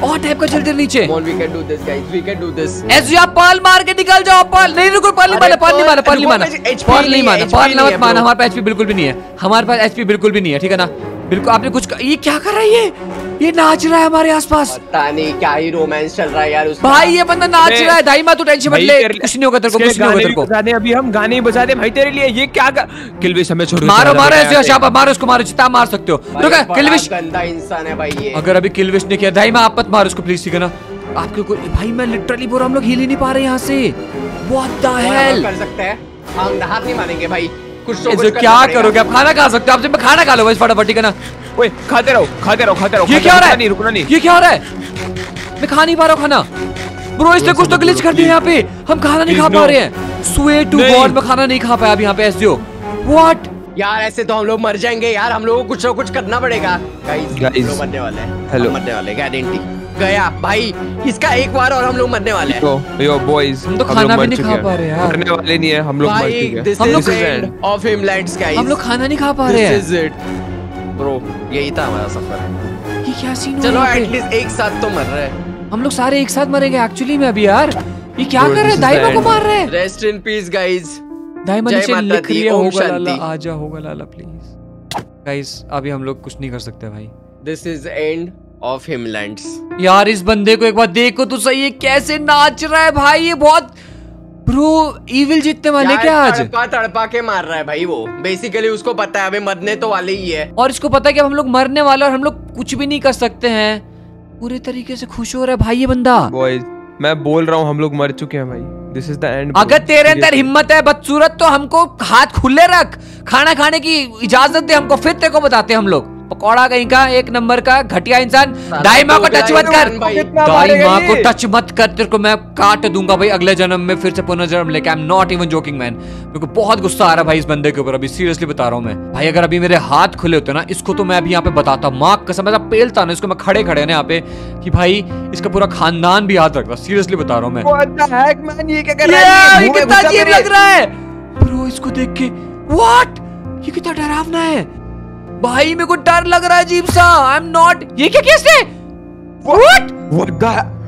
और टाइप का चलते नीचे। Come on, we can do this, guys. We can do this. ऐसे आप पाल मार के निकल जाओ। पाल नहीं, रुको, पाल नहीं माना, पाल नहीं माना, पाल नहीं माना, पाल नहीं माना, पाल मत माना। हमारे पास एचपी बिल्कुल भी नहीं है, हमारे पास एचपी बिल्कुल भी नहीं है, ठीक है ना? बिल्कुल आपने कुछ, ये क्या कर रहा है? ये ये नाच रहा है हमारे आसपास। पता नहीं क्या ही रोमांस चल रहा है यार उसका। भाई ये बंदा नाच रहा है। दाइमा तू टेंशन मत ले, कुछ नहीं होगा तेरे को, कुछ नहीं होगा तेरे को। बजा दे अभी, हम गाने बजा दे भाई तेरे लिए। ये क्या कर... किलविश हमें छोड़, मारो मारो ऐसे शाबाश, मारो इसको, मारो जितना मार सकते हो। रुको किलविश, गंदा इंसान है भाई ये। अगर अभी किलविश ने किया, दाइमा आप मत मारो उसको प्लीज, ठीक है ना? आपके कोई भाई, मैं लिटरली बोल रहा हूं हम लोग हिल ही नहीं पा रहे यहाँ से। व्हाट द हेल कर सकते हैं हम, हाथ नहीं मारेंगे भाई। कुछ तो कुछ क्या करोगे आप? खाना खा सकते हो आप, खाना खा लो बस फटाफट, ठीक है ना? ओए खाते रहो खाते रहो खाते रहो। ये क्या हो रहा है? नहीं रुकना नहीं। ये क्या हो रहा है? मैं खा नहीं पा रहा हूँ खाना। ब्रो इसने कुछ तो ग्लिच कर दिया यहाँ पे, हम खाना नहीं खा पा रहे हैं। स्वे टू गॉड मैं खाना नहीं खा पाया अभी यहाँ पे एसडीओ। व्हाट यार, ऐसे तो हम लोग मर जाएंगे यार। हम लोगों को कुछ ना कुछ करना पड़ेगा गाइस। गाइस मरने वाले हैं, हेलो मरने वाले, गारंटी गया भाई इसका एक बार और हम लोग मरने वाले हैं। यो यो बॉयज, हम तो खाना भी नहीं खा पा रहे यार। मरने वाले नहीं है हम लोग, मर चुके हैं। हम लोग एंड ऑफ हिमलैंड्स गाइस। हम लोग खाना नहीं खा पा रहे हैं। दिस इज इट ब्रो, यही था हमारा सफर। ये क्या सीन हो चलो रहा है? एटलीस्ट एक साथ तो मर रहे हैं हम लोग, सारे एक साथ मरेंगे एक्चुअली में अभी यार। ये क्या कर रहे हैं? दाइमा को मार रहे हैं। Rest in peace guys. दाइमा जय नीचे माता लिख दी, लिया ओम होगा लाला, शांति। आजा होगा लाला प्लीज। गाइस अभी हम लोग कुछ नहीं कर सकते भाई। This is end of Himlands. यार इस बंदे को एक बार देखो तो सही है, कैसे नाच रहा है भाई। ये बहुत ब्रो इविल जीतने वाले क्या आज? तड़पा तड़पा के मार रहा है भाई वो। बेसिकली उसको पता है अबे मरने तो वाले ही है, और इसको पता है कि अब हम लोग मरने वाले और हम लोग कुछ भी नहीं कर सकते हैं। पूरे तरीके से खुश हो रहा है भाई ये बंदा। बॉयज मैं बोल रहा हूँ हम लोग मर चुके हैं भाई। This is the end. अगर तेरे अंदर हिम्मत है बदसूरत तो हमको हाथ खुले रख, खाना खाने की इजाजत दे हमको, फिर तेरे को बताते हैं हम लोग। पकौड़ा कहीं का, एक नंबर का घटिया इंसान। दाइमा को टच मत कर, दाइमा को टच मत कर, तेरे को मैं काट दूंगा भाई अगले जन्म में फिर से पुनर्जन्म लेके। I am not even joking man. मेरे को बहुत गुस्सा आ रहा है भाई इस बंदे के ऊपर, अभी सीरियसली बता रहा हूँ मैं भाई। अगर अभी मेरे हाथ खुले होते ना इसको तो मैं अभी यहाँ पे बताता, माँ कसम ऐसा पेलता ना इसको मैं खड़े खड़े ना यहाँ पे कि भाई इसका पूरा खानदान भी याद रखता। सीरियसली बता रहा हूँ मैं। What the heck man, ये क्या कर रहा है? ये कितना अजीब लग रहा है ब्रो इसको देख के। व्हाट, ये कितना डरावना है भाई, मेरे को डर लग रहा है अजीब सा। आई एम नॉट, ये क्या केस है? What What the?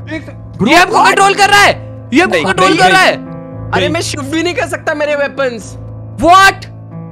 ये हमको कंट्रोल कर रहा है, ये हमको कंट्रोल कर रहा है। अरे मैं शिफ्ट भी नहीं कर सकता मेरे वेपन्स। व्हाट,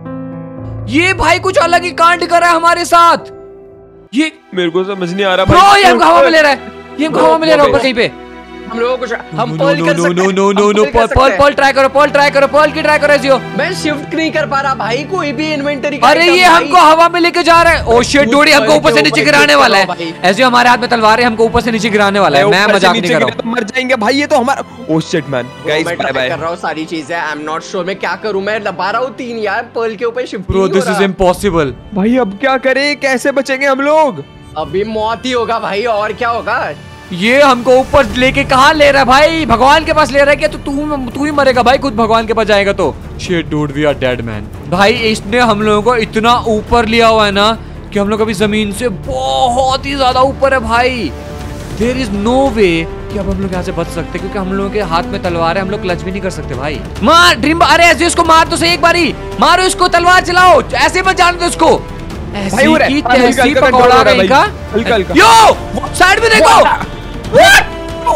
ये भाई कुछ अलग ही कांड कर रहा है हमारे साथ। ये मेरे को समझ नहीं आ रहा ब्रो, भाई। ये हमको हवा में ले रहा है, ये हमको हवा में ले रहा है ऊपर कहीं पे। हम लोगों को हम नो पर्ल नो कर नो सकते नो हैं। नो नो हम नो पर्ल कर सकते पर्ल हैं। पर्ल ट्राई करो, पर्ल ट्राई करो, पर्ल की ट्राई करो जियो। मैं शिफ्ट नहीं कर पा रहा भाई कोई भी इन्वेंटरी का अरे item ये हमको भाई। हवा में लेके जा रहा है। ओ शिट डूडी, हमको ऊपर से नीचे गिराने वाला है। ऐसे हमारे हाथ में तलवार है, हमको ऊपर से नीचे गिराने वाला है। मैं मजाक नहीं कर रहा हूं। मर जाएंगे भाई ये तो हमारा। ओह शिट मैन गाइस, मैं बाय ट्राई बाय। कर रहा हूँ सारी चीजें। आई एम नॉट श्योर मैं क्या करूं। मैं लबा रहा हूँ तीन यार पर्ल के ऊपर shift. Bro this is impossible. भाई अब क्या करें, कैसे बचेंगे हम लोग? अभी मौत ही होगा भाई, और क्या होगा। ये हमको ऊपर लेके कहाँ ले रहा है भाई? भगवान के पास ले रहा है क्या? तो तू तू ही मरेगा भाई, खुद भगवान के पास जाएगा तो। Shit dude we are dead man. भाई इसने हम लोगों को इतना ऊपर लिया हुआ है ना कि हम लोग अभी जमीन से बहुत ही ज्यादा ऊपर है भाई। देयर इज नो वे कि अब हम लोग यहाँ से बच सकते, क्योंकि हम लोगों के हाथ में तलवार है, हम लोग क्लच भी नहीं कर सकते भाई। मार ड्रीम, अरे ऐसे उसको मार तो सही एक बारी, मारो इसको, तलवार चलाओ, ऐसे मत जाने दो उसको। ऐसी की तैसी पकौड़ा कहीं का। यो साइड में देखो। What?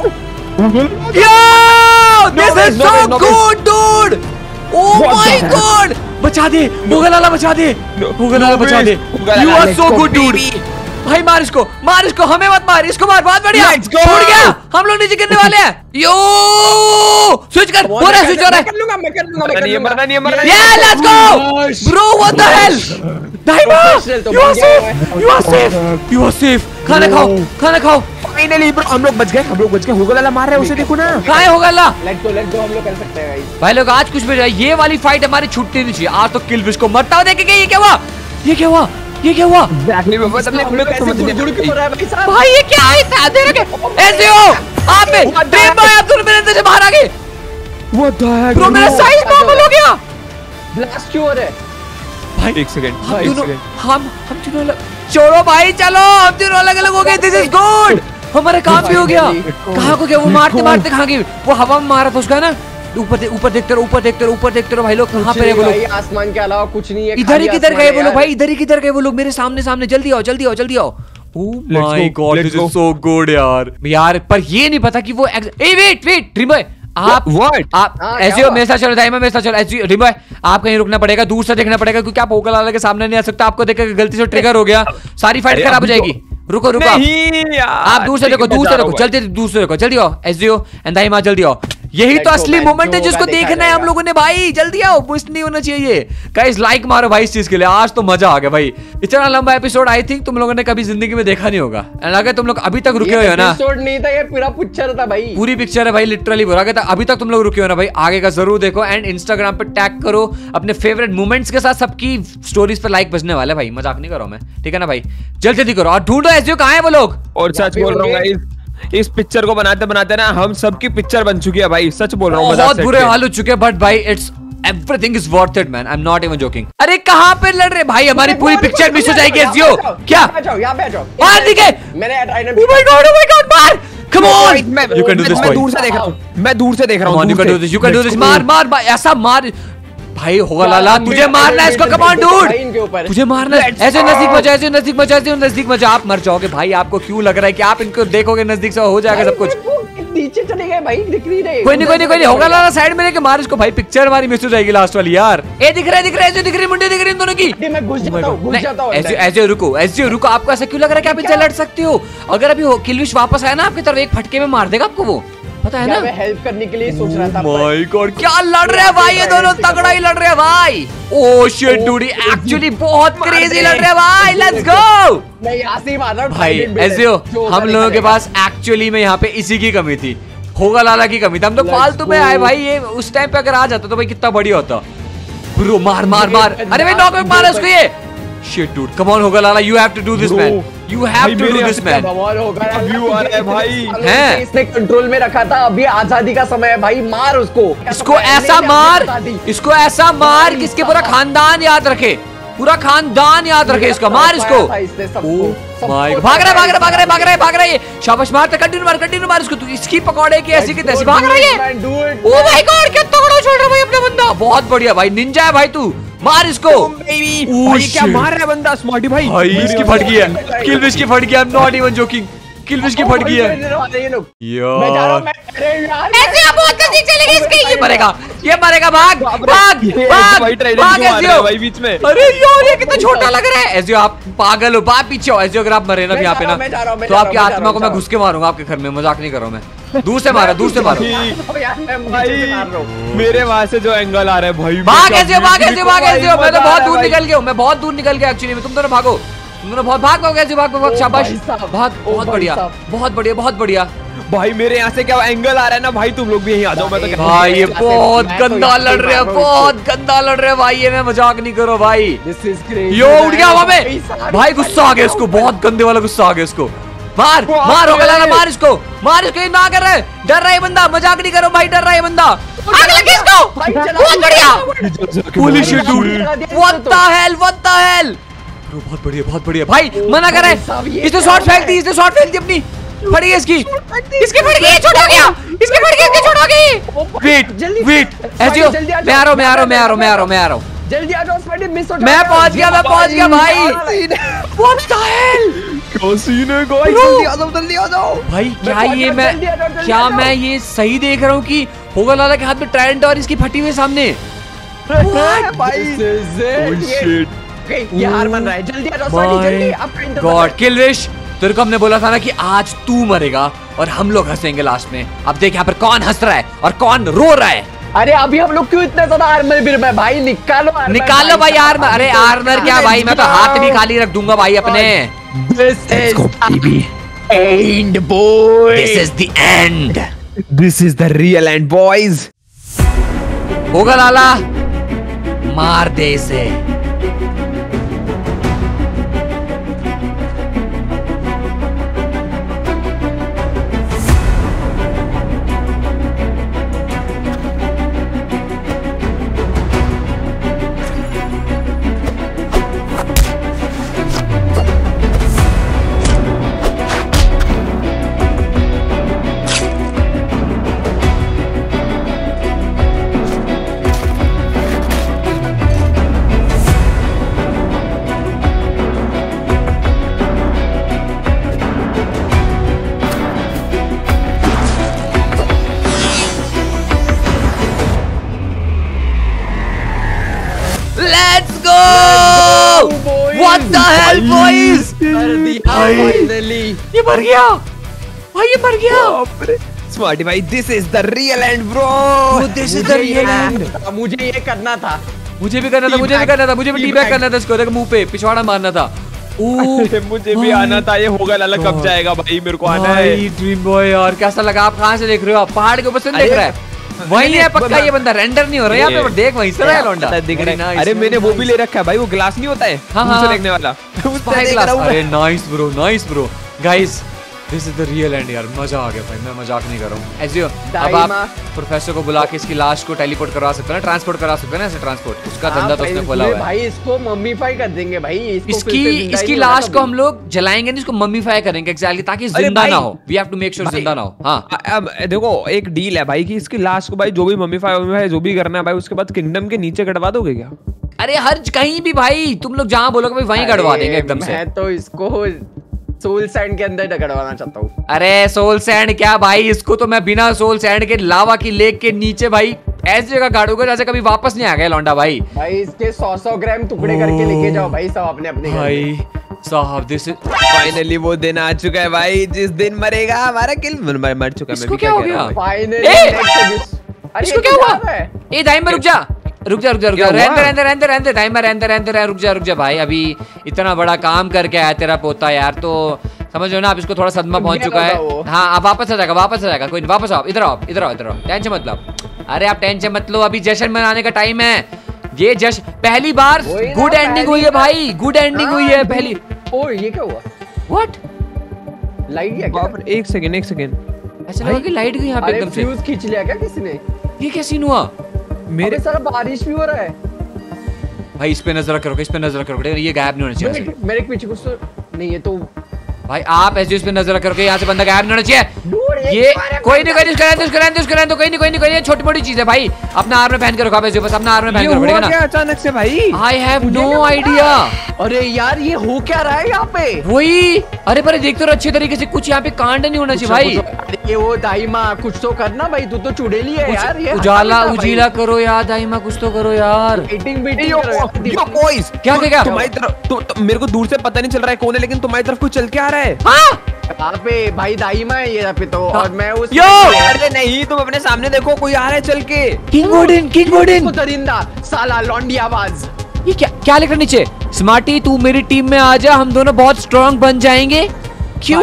Yo! This is so good, dude! Oh my God! बचा दे, मुगल वाला बचा दे, मुगल वाला बचा दे। You are so good, dude. भाई मार इसको, मार इसको, हमें मत मार, इसको मार, बहुत बढ़िया। छूट गया, हम लोग नीचे गिरने वाले हैं। यो स्विच कर, हो रहा है, स्विच हो रहा है। कर लूंगा मैं कर लूंगा मैं कर लूंगा। मरना नहीं है, मरना Yeah, let's go, bro. What the hell? दाइमा, you are safe, you are safe, you are safe. खाना खाओ, खाना खाओ। फाइनली ब्रो हम लोग बच गए, हम लोग बच गए। होगा लाला मार रहा है उसे, देखो ना। कहाँ है होगा ला? लेट्स गो लेट्स गो, हम लोग कर सकते हैं गाइस। भाई लोग आज कुछ भी जाए, ये वाली फाइट हमारी छूटनी नहीं चाहिए। आज तो किलविश को मरता हुआ देखेंगे। ये क्या हुआ? ये क्या हुआ? ये क्या हुआ? एग्जैक्टली बाबा, सबने हम लोग समझ नहीं गुड़ क्यों हो रहा है भाई साहब? भाई ये क्या है? इतना दे रखे ऐसे हो आप में ड्रीम भाई, आप दोनों मेरे अंदर से बाहर आ गए। व्हाट द हेक ब्रो मेरा साइज नॉर्मल हो गया। ब्लास्ट क्यों हो रहा है भाई? एक सेकंड, हम एक दोनों सेकंड। हम हम दोनों अलग, छोड़ो भाई, चलो हम दोनों अलग अलग हो गए। दिस इज गुड, हमारा काम भी हो गया। कहाँ को गया वो? मारते मारते कहाँ गई वो? हवा में मारा था उसका ना। ऊपर दे, ऊपर देखते रहो, ऊपर देखते रहो, ऊपर देखते रहो भाई लोग। कहाँ पे है वो लोग? आसमान के अलावा कुछ नहीं है। इधर ही किधर गए वो लोग भाई? इधर ही किधर गए वो लोग? मेरे सामने सामने, जल्दी आओ, जल्दी आओ, जल्दी आओ। Oh my God, this is so good यार यार पर ये नहीं पता कि वो ए वेट वेट ड्रीम बॉय आप What? आप ऐसे हो मेरे साथ चलो टाइम है मेरे साथ चलो ऐसे ड्रीम बॉय आप कहीं रुकना पड़ेगा दूर से देखना पड़ेगा क्योंकि आप होगा लाला के सामने नहीं आ सकता आपको देखकर गलती से ट्रिगर हो गया सारी फाइट खराब हो जाएगी रुको रुको आप दूर से देखो दूर से देखो जल्दी दूर से देखो जल्दी आओ एसजीओ एंड दाइमा जल्दी आओ यही तो असली मोमेंट है जिसको देखना है हम लोगों ने भाई जल्दी आओ मिस नहीं होना चाहिए गाइस लाइक मारो भाई इस चीज के लिए आज तो मजा आ गया भाई इतना लंबा एपिसोड आई थिंक तुम लोगों ने कभी जिंदगी में देखा नहीं होगा एंड अगर तुम लोग अभी तक रुके हो ना एपिसोड नहीं था ये पूरा पिक्चर था भाई पूरी पिक्चर है भाई लिटरली बोला गया था अभी तक तुम लोग रुके हो ना भाई आगे का जरूर देखो एंड इंस्टाग्राम पे टैग करो अपने फेवरेट मोमेंट्स के साथ सबकी स्टोरीज पे लाइक बजने वाला है भाई मजाक नहीं करो मैं ठीक है ना भाई जल्दी जल्दी करो और ढूंढो एसजीओ कहां है वो लोग और सच बोल रहा हूँ गाइस इस पिक्चर को बनाते बनाते ना हम सबकी पिक्चर बन चुकी है भाई सच बोल रहा हूँ बहुत बुरे हाल हो चुके हैं बट भाई it's everything is worth it man I am not even joking अरे कहां पे लड़ रहे भाई हमारी पूरी पिक्चर मिस हो जाएगी एसजीओ क्या यहां पे आ जाओ मार दिखे मैंने oh my god oh my god मार come on you can do this मैं दूर से देख रहा हूँ मैं दूर से देख रहा हूँ you can do this you can do this मार मार ऐसा मार भाई होगा लाला तुझे मारना है इसको कम ऑन डूड तुझे मारना है ऐसे नजदीक मत जाओ ऐसे नजदीक मत जाओ ऐसे नजदीक मत जाओ आप मर जाओगे भाई आपको क्यों लग रहा है कि आप इनको देखोगे नजदीक से हो जाएगा सब कुछ नीचे चले गए भाई दिख नहीं रहे कोई नहीं कोई नहीं कोई नहीं होगा लाला साइड में लेके मार इसको भाई पिक्चर हमारी मिस हो जाएगी लास्ट वाली यार ए दिख रहा है दिख रहा है ऐसे दिख रही मुंडे दिख रही इन दोनों की मैं घुस जाता हूं घुस जाता हूं ऐसे ऐसे रुको ऐसे रुको आपको ऐसा क्यों लग रहा है कि आप इनसे लड़ सकते हो अगर अभी किलविश वापस आया ना आपकी तरफ एक फटके में मार देगा आपको वो पता है ना मैं हेल्प करने के लिए सोच रहा था माय गॉड क्या लड़ रहे हैं भाई ये दोनों तगड़ा ही लड़ रहे हैं भाई ओह शिट डूड एक्चुअली बहुत क्रेजी लड़ रहे हैं भाई लेट्स गो मैं यहां से ही मार रहा हूं भाई ऐसे हो हम लोगों के पास एक्चुअली में यहाँ पे इसी की कमी थी होगा लाला की कमी थी हम तो फालतू में आए भाई ये उस टाइम पे अगर आ जाता तो भाई कितना बढ़िया होता ब्रो मार मार मार अरे भाई नॉक में मारा उसको ये शिट डूड कम ऑन होगा लाला you have to do this man you have to do this man बवाल होगा व्यू आ रहा है भाई हैं इसने कंट्रोल में रखा था अभी आजादी का समय है भाई मार उसको इसको ऐसा मार इसको ऐसा मार कि इसके पूरा खानदान याद रखे पूरा खानदान याद रखे इसका मार इसको भाग रहा भाग रहा भाग रहा भाग रहा भाग रहा है शाबाश मार कंटिन्यू मार कंटिन्यू मार इसको तू इसकी पकौड़े की ऐसी की तैसी भाग रहा है ओ माय गॉड क्या तगड़ा छोड़ रहा भाई अपना बंदा बहुत बढ़िया भाई निंजा है भाई तू मार इसको भाई क्या मार रहा है बंदा स्मार्टी भाई भाई इसकी फट गई है किलविश की फट गई I am not even joking Kilvish की फट गई है मैं जा रहा हूं मैं अरे यार ऐसे आप बहुत नजदीक चले गए इसके ये मरेगा ये मरेगा भाग भाग भाग भाग ऐसे भाई बीच में अरे यार ये कितना छोटा लग रहा है ऐसे आप पागल हो बाप पीछे हो ऐसे अगर आप मरे ना यहाँ पे ना तो आपकी आत्मा को मैं घुस के मारूंगा आपके घर में मजाक नहीं करो मैं दूर से मारो दूर से मारो मेरे वहां से जो एंगल आ रहा है भाई भाग ऐसे भाग ऐसे भाग ऐसे मैं तो बहुत दूर निकल गया हूँ मैं बहुत दूर निकल गया एक्चुअली में तुम दोनों भागो तुम दोनों बहुत भाग भाग ऐसे भाग भाग शाबाश भाग बहुत बढ़िया बहुत बढ़िया बहुत बढ़िया भाई मेरे यहाँ से क्या एंगल आ रहा है ना भाई तुम लोग भी यहीं आ जाओ मैं तो भाई ये बहुत गंदा लड़ रहे हैं बहुत गंदा लड़ रहे हैं भाई ये मैं मजाक नहीं करो भाई यो उठ गया हवा में भाई गुस्सा आ गया इसको बहुत गंदे वाला गुस्सा आ गया इसको मार मार होगा लाला मार इसको मार इसको ये ना कर रहा है डर रहा है बंदा मजाक नहीं करो भाई डर रहा है बंदा आग लगी इसको बहुत बढ़िया holy shit dude what the hell what the hell बहुत बढ़िया बहुत बढ़िया भाई मना कर रहा है इसने शॉट फेंक दी इसने शॉट फेंक दी अपनी फटी है इसकी इसकी फट गई छोड़ हो गया इसकी फट गई इसकी छोड़ हो गई वेट वेट ऐसे हो मैं आ रहा हूं मैं आ रहा हूं मैं आ रहा हूं मैं आ रहा हूं मैं आ रहा हूं जल्दी आ जाओ स्पाइडर मिस हो मैं पहुंच गया मैं पहुंच गया भाई व्हाट द हेल क्या सीन है गाइस जल्दी आ जाओ जल्दी आ जाओ भाई क्या ये मैं क्या मैं ये सही देख रहा हूं कि होगा लाला के हाथ में ट्रायडेंट और इसकी फटी हुई सामने भाई ये हार मान रहा है जल्दी आ जाओ स्पाइडर जल्दी आपका इंतजार गॉड किलविश तेरे को हमने बोला था ना कि आज तू मरेगा और हम लोग हंसेंगे लास्ट में अब देख यहाँ पर कौन हंस रहा है और कौन रो रहा है अरे अभी हम लोग क्यों इतने ज्यादा आर्मर बिर में भाई निकालो निकालो भाई आर्मर अरे आर्मर क्या भाई मैं तो हाथ भी खाली रख दूंगा भाई अपने This is the end boy This is the end This is the real end boys होगा लाला मार दे इसे What the hell, boys? कर दिया फाइनली। ये मर गया भाई, ये मर गया। स्मार्टी भाई, this is the real end bro, this is the real end. मुझे ये करना था, मुझे भी करना था, मुझे भी करना था, मुझे भी टी-बैग करना था, इसको देख मुंह पे पिछवाड़ा मारना था। मुझे भी आना था, ये होगा लाला कब जाएगा भाई, मेरे को आना है। ड्रीम बॉय यार कैसा लगा? आप कहाँ से देख रहे हो? आप पहाड़ के ऊपर से देख रहा है? वही है पक्का, ये बंदा रेंडर नहीं हो रहा है यहाँ पे, देख वहीं से रहा है लौंडा दिख रहा है। अरे मैंने वो भी ले रखा है भाई, वो ग्लास नहीं होता है हाँ देखने वाला, अरे nice bro, nice bro. Guys this is the real end यार, मजा आ गया भाई, मैं मजाक नहीं कर रहा हूँ। ऐसे अब आप प्रोफेसर को बुला के इसकी लाश को टेलीपोर्ट करवा सकते हैं, ट्रांसपोर्ट करा सकते हैं ना, ऐसे ट्रांसपोर्ट, उसका धंधा तो उसने खोला हुआ है भाई। इसको मम्मीफाई कर देंगे भाई, इसकी इसकी लाश को हम लोग जलाएंगे नहीं, इसको मम्मीफाई करेंगे एग्जैक्टली, ताकि जिंदा ना हो। We have to make sure जिंदा ना हो। हाँ अब देखो एक डील है भाई कि इसकी लाश को भाई जो भी मम्मीफाई मम्मीफाई जो भी करना है भाई, उसके बाद किंगडम के नीचे कटवा दोगे क्या? अरे हर कहीं भी भाई, तुम लोग जहाँ बोलोगे भाई वहीं कटवा देंगे एकदम से। मैं तो इसको सोल सैंड के अंदर डगड़वाना चाहता हूँ। अरे सोल सैंड क्या भाई, इसको तो मैं बिना सोल सैंड के लावा की लेक के नीचे भाई ऐसी जगह गाड़ूंगा जैसे कभी वापस नहीं आ गया लौंडा भाई। भाई इसके सौ सौ ग्राम टुकड़े करके लेके जाओ भाई सब अपने अपने घर भाई साहब। दिस फाइनली वो दिन आ चुका है भाई, जिस दिन मरेगा हमारा किल मर, मर चुका है। इसको क्या हो गया? फाइनली इसको क्या हुआ? ए दाइम रुक जा रुक जा रुक जा रुक जा रहने रहने रहने रहने दाइमा रहने रहने रहने रुक जा रुक जा भाई, अभी इतना बड़ा काम करके आया तेरा पोता यार, तो समझ लो ना अब इसको थोड़ा सदमा पहुंच चुका है। हाँ अब वापस आ जाएगा, वापस आ जाएगा, कोई नहीं, वापस आओ, इधर आओ इधर आओ इधर आओ, टेंशन मत लो। अरे आप टेंशन मत लो, अभी जश्न मनाने का टाइम है। ये जश्न पहली बार गुड एंडिंग हुई है भाई, गुड एंडिंग हुई है पहली। ओ ये क्या हुआ? व्हाट? लाइट गया क्या? एक सेकंड एक सेकंड, ऐसा लगा कि लाइट गई यहाँ पे एकदम से। फ्यूज खींच लिया क्या किसी ने? ये क्या सीन हुआ? मेरे सारा बारिश भी हो रहा है भाई, इस पे नजर करो, इस पे नजर करो, ये गायब नहीं होना चाहिए। मेरे पीछे कुछ तो नहीं है, तो भाई आप ऐसे इस पे नजर करो, यहाँ से बंदा गायब नहीं होना चाहिए। ये कोई नहीं, कोई नहीं, उसका उसका उसका उसका तो कोई नहीं, कोई नहीं, कोई नहीं, छोटी मोटी चीज है भाई, अपना आर्म में पहन के रखो, बस बस अपना आर्म में पहन के रखो ना। अचानक से भाई आई हैव नो आइडिया। अरे यार ये हो क्या रहा है यहाँ पे? वही, अरे पर देखते रहो अच्छे तरीके से, कुछ यहाँ पे कांड नहीं होना चाहिए भाई। ये वो दाइमा कुछ तो करना भाई, तू तो चुड़ैली है यार। ये उजाला उजीला करो यार दाइमा, कुछ तो करो यार। मीटिंग मीटिंग यो बॉयज, क्या क्या तुम्हारी तरफ मेरे को दूर से पता नहीं चल रहा है कौन है, लेकिन तुम्हारी तरफ कुछ चल के आ रहा है। हाँ यहाँ पे भाई दाइमा है ये यहाँ पे तो, और मैं उस यो अरे नहीं, तुम अपने सामने देखो कोई आ रहा है चल के। किंग ओडिन, किंग ओडिन दरिंदा साला लौंडी आवाज। ये क्या क्या लिख रहा नीचे? स्मार्टी तू मेरी टीम में आ जा, हम दोनों बहुत स्ट्रॉन्ग बन जाएंगे। क्यों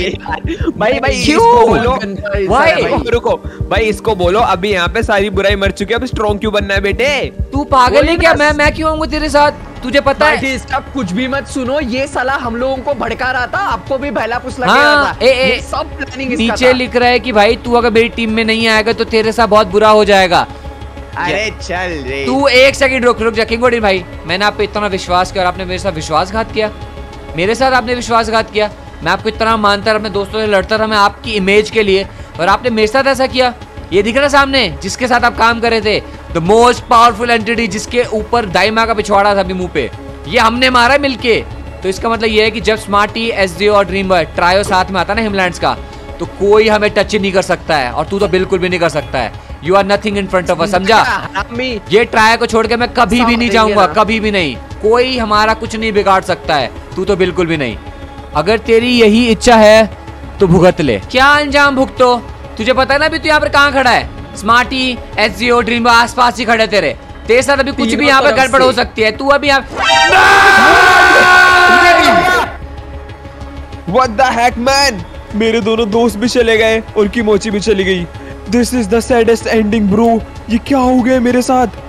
भाई भाई क्यों बोलो भाई, रुको भाई इसको बोलो अभी यहाँ पे सारी बुराई मर चुकी है, अब स्ट्रॉन्ग क्यों बनना है बेटे? तू पागल है क्या? मैं मैं क्यों आऊंगा तेरे साथ, तुझे पता है? इसका कुछ भी मत सुनो, ये साला हम लोगों को भड़का रहा था, आपको भी भला पुसला हाँ, रहा था। ए, ए, ये सब प्लानिंग इसका नीचे था। लिख रहा है कि भाई तू अगर मेरी टीम में नहीं आएगा तो तेरे साथ बहुत बुरा हो जाएगा। अरे चल रे तू एक सेकंड रुक रुक जा किंग ओडिन भाई, मैंने आप पे इतना विश्वास किया और आपने मेरे साथ विश्वासघात किया, मेरे साथ आपने विश्वासघात किया। मैं आपको इतना मानता रहा, अपने दोस्तों से लड़ता रहा मैं आपकी इमेज के लिए, और आपने मेरे साथ ऐसा किया। ये दिख रहा सामने जिसके साथ आप काम कर रहे थे, द मोस्ट पावरफुल एंटिटी जिसके ऊपर दाइमा का पिछवाड़ा था अभी मुंह पे, ये हमने मारा मिलके। तो इसका मतलब ये है कि जब स्मार्टी, एसडीओ और ड्रीम बॉय ट्रायो साथ में आता ना हिमलैंड्स का, तो कोई हमें टच नहीं कर सकता है, और तू तो बिल्कुल भी नहीं कर सकता है। You are nothing in front of us, समझा? ये ट्रायो को छोड़ के मैं कभी भी नहीं जाऊंगा, कभी भी नहीं। कोई हमारा कुछ नहीं बिगाड़ सकता है, तू तो बिल्कुल भी नहीं। अगर तेरी यही इच्छा है तो भुगत ले। क्या अंजाम भुगतो? तुझे पता है ना अभी तू यहाँ पर कहाँ खड़ा है? स्मार्टी, एसजीओ, ड्रीम आस पास ही खड़े तेरे तेरे साथ अभी कुछ भी यहाँ पे गड़बड़ हो सकती है। तू अभी यहाँ What the heck man? मेरे दोनों दोस्त भी चले गए और की मोची भी चली गई। This is the saddest ending bro। ये क्या हो गया मेरे साथ?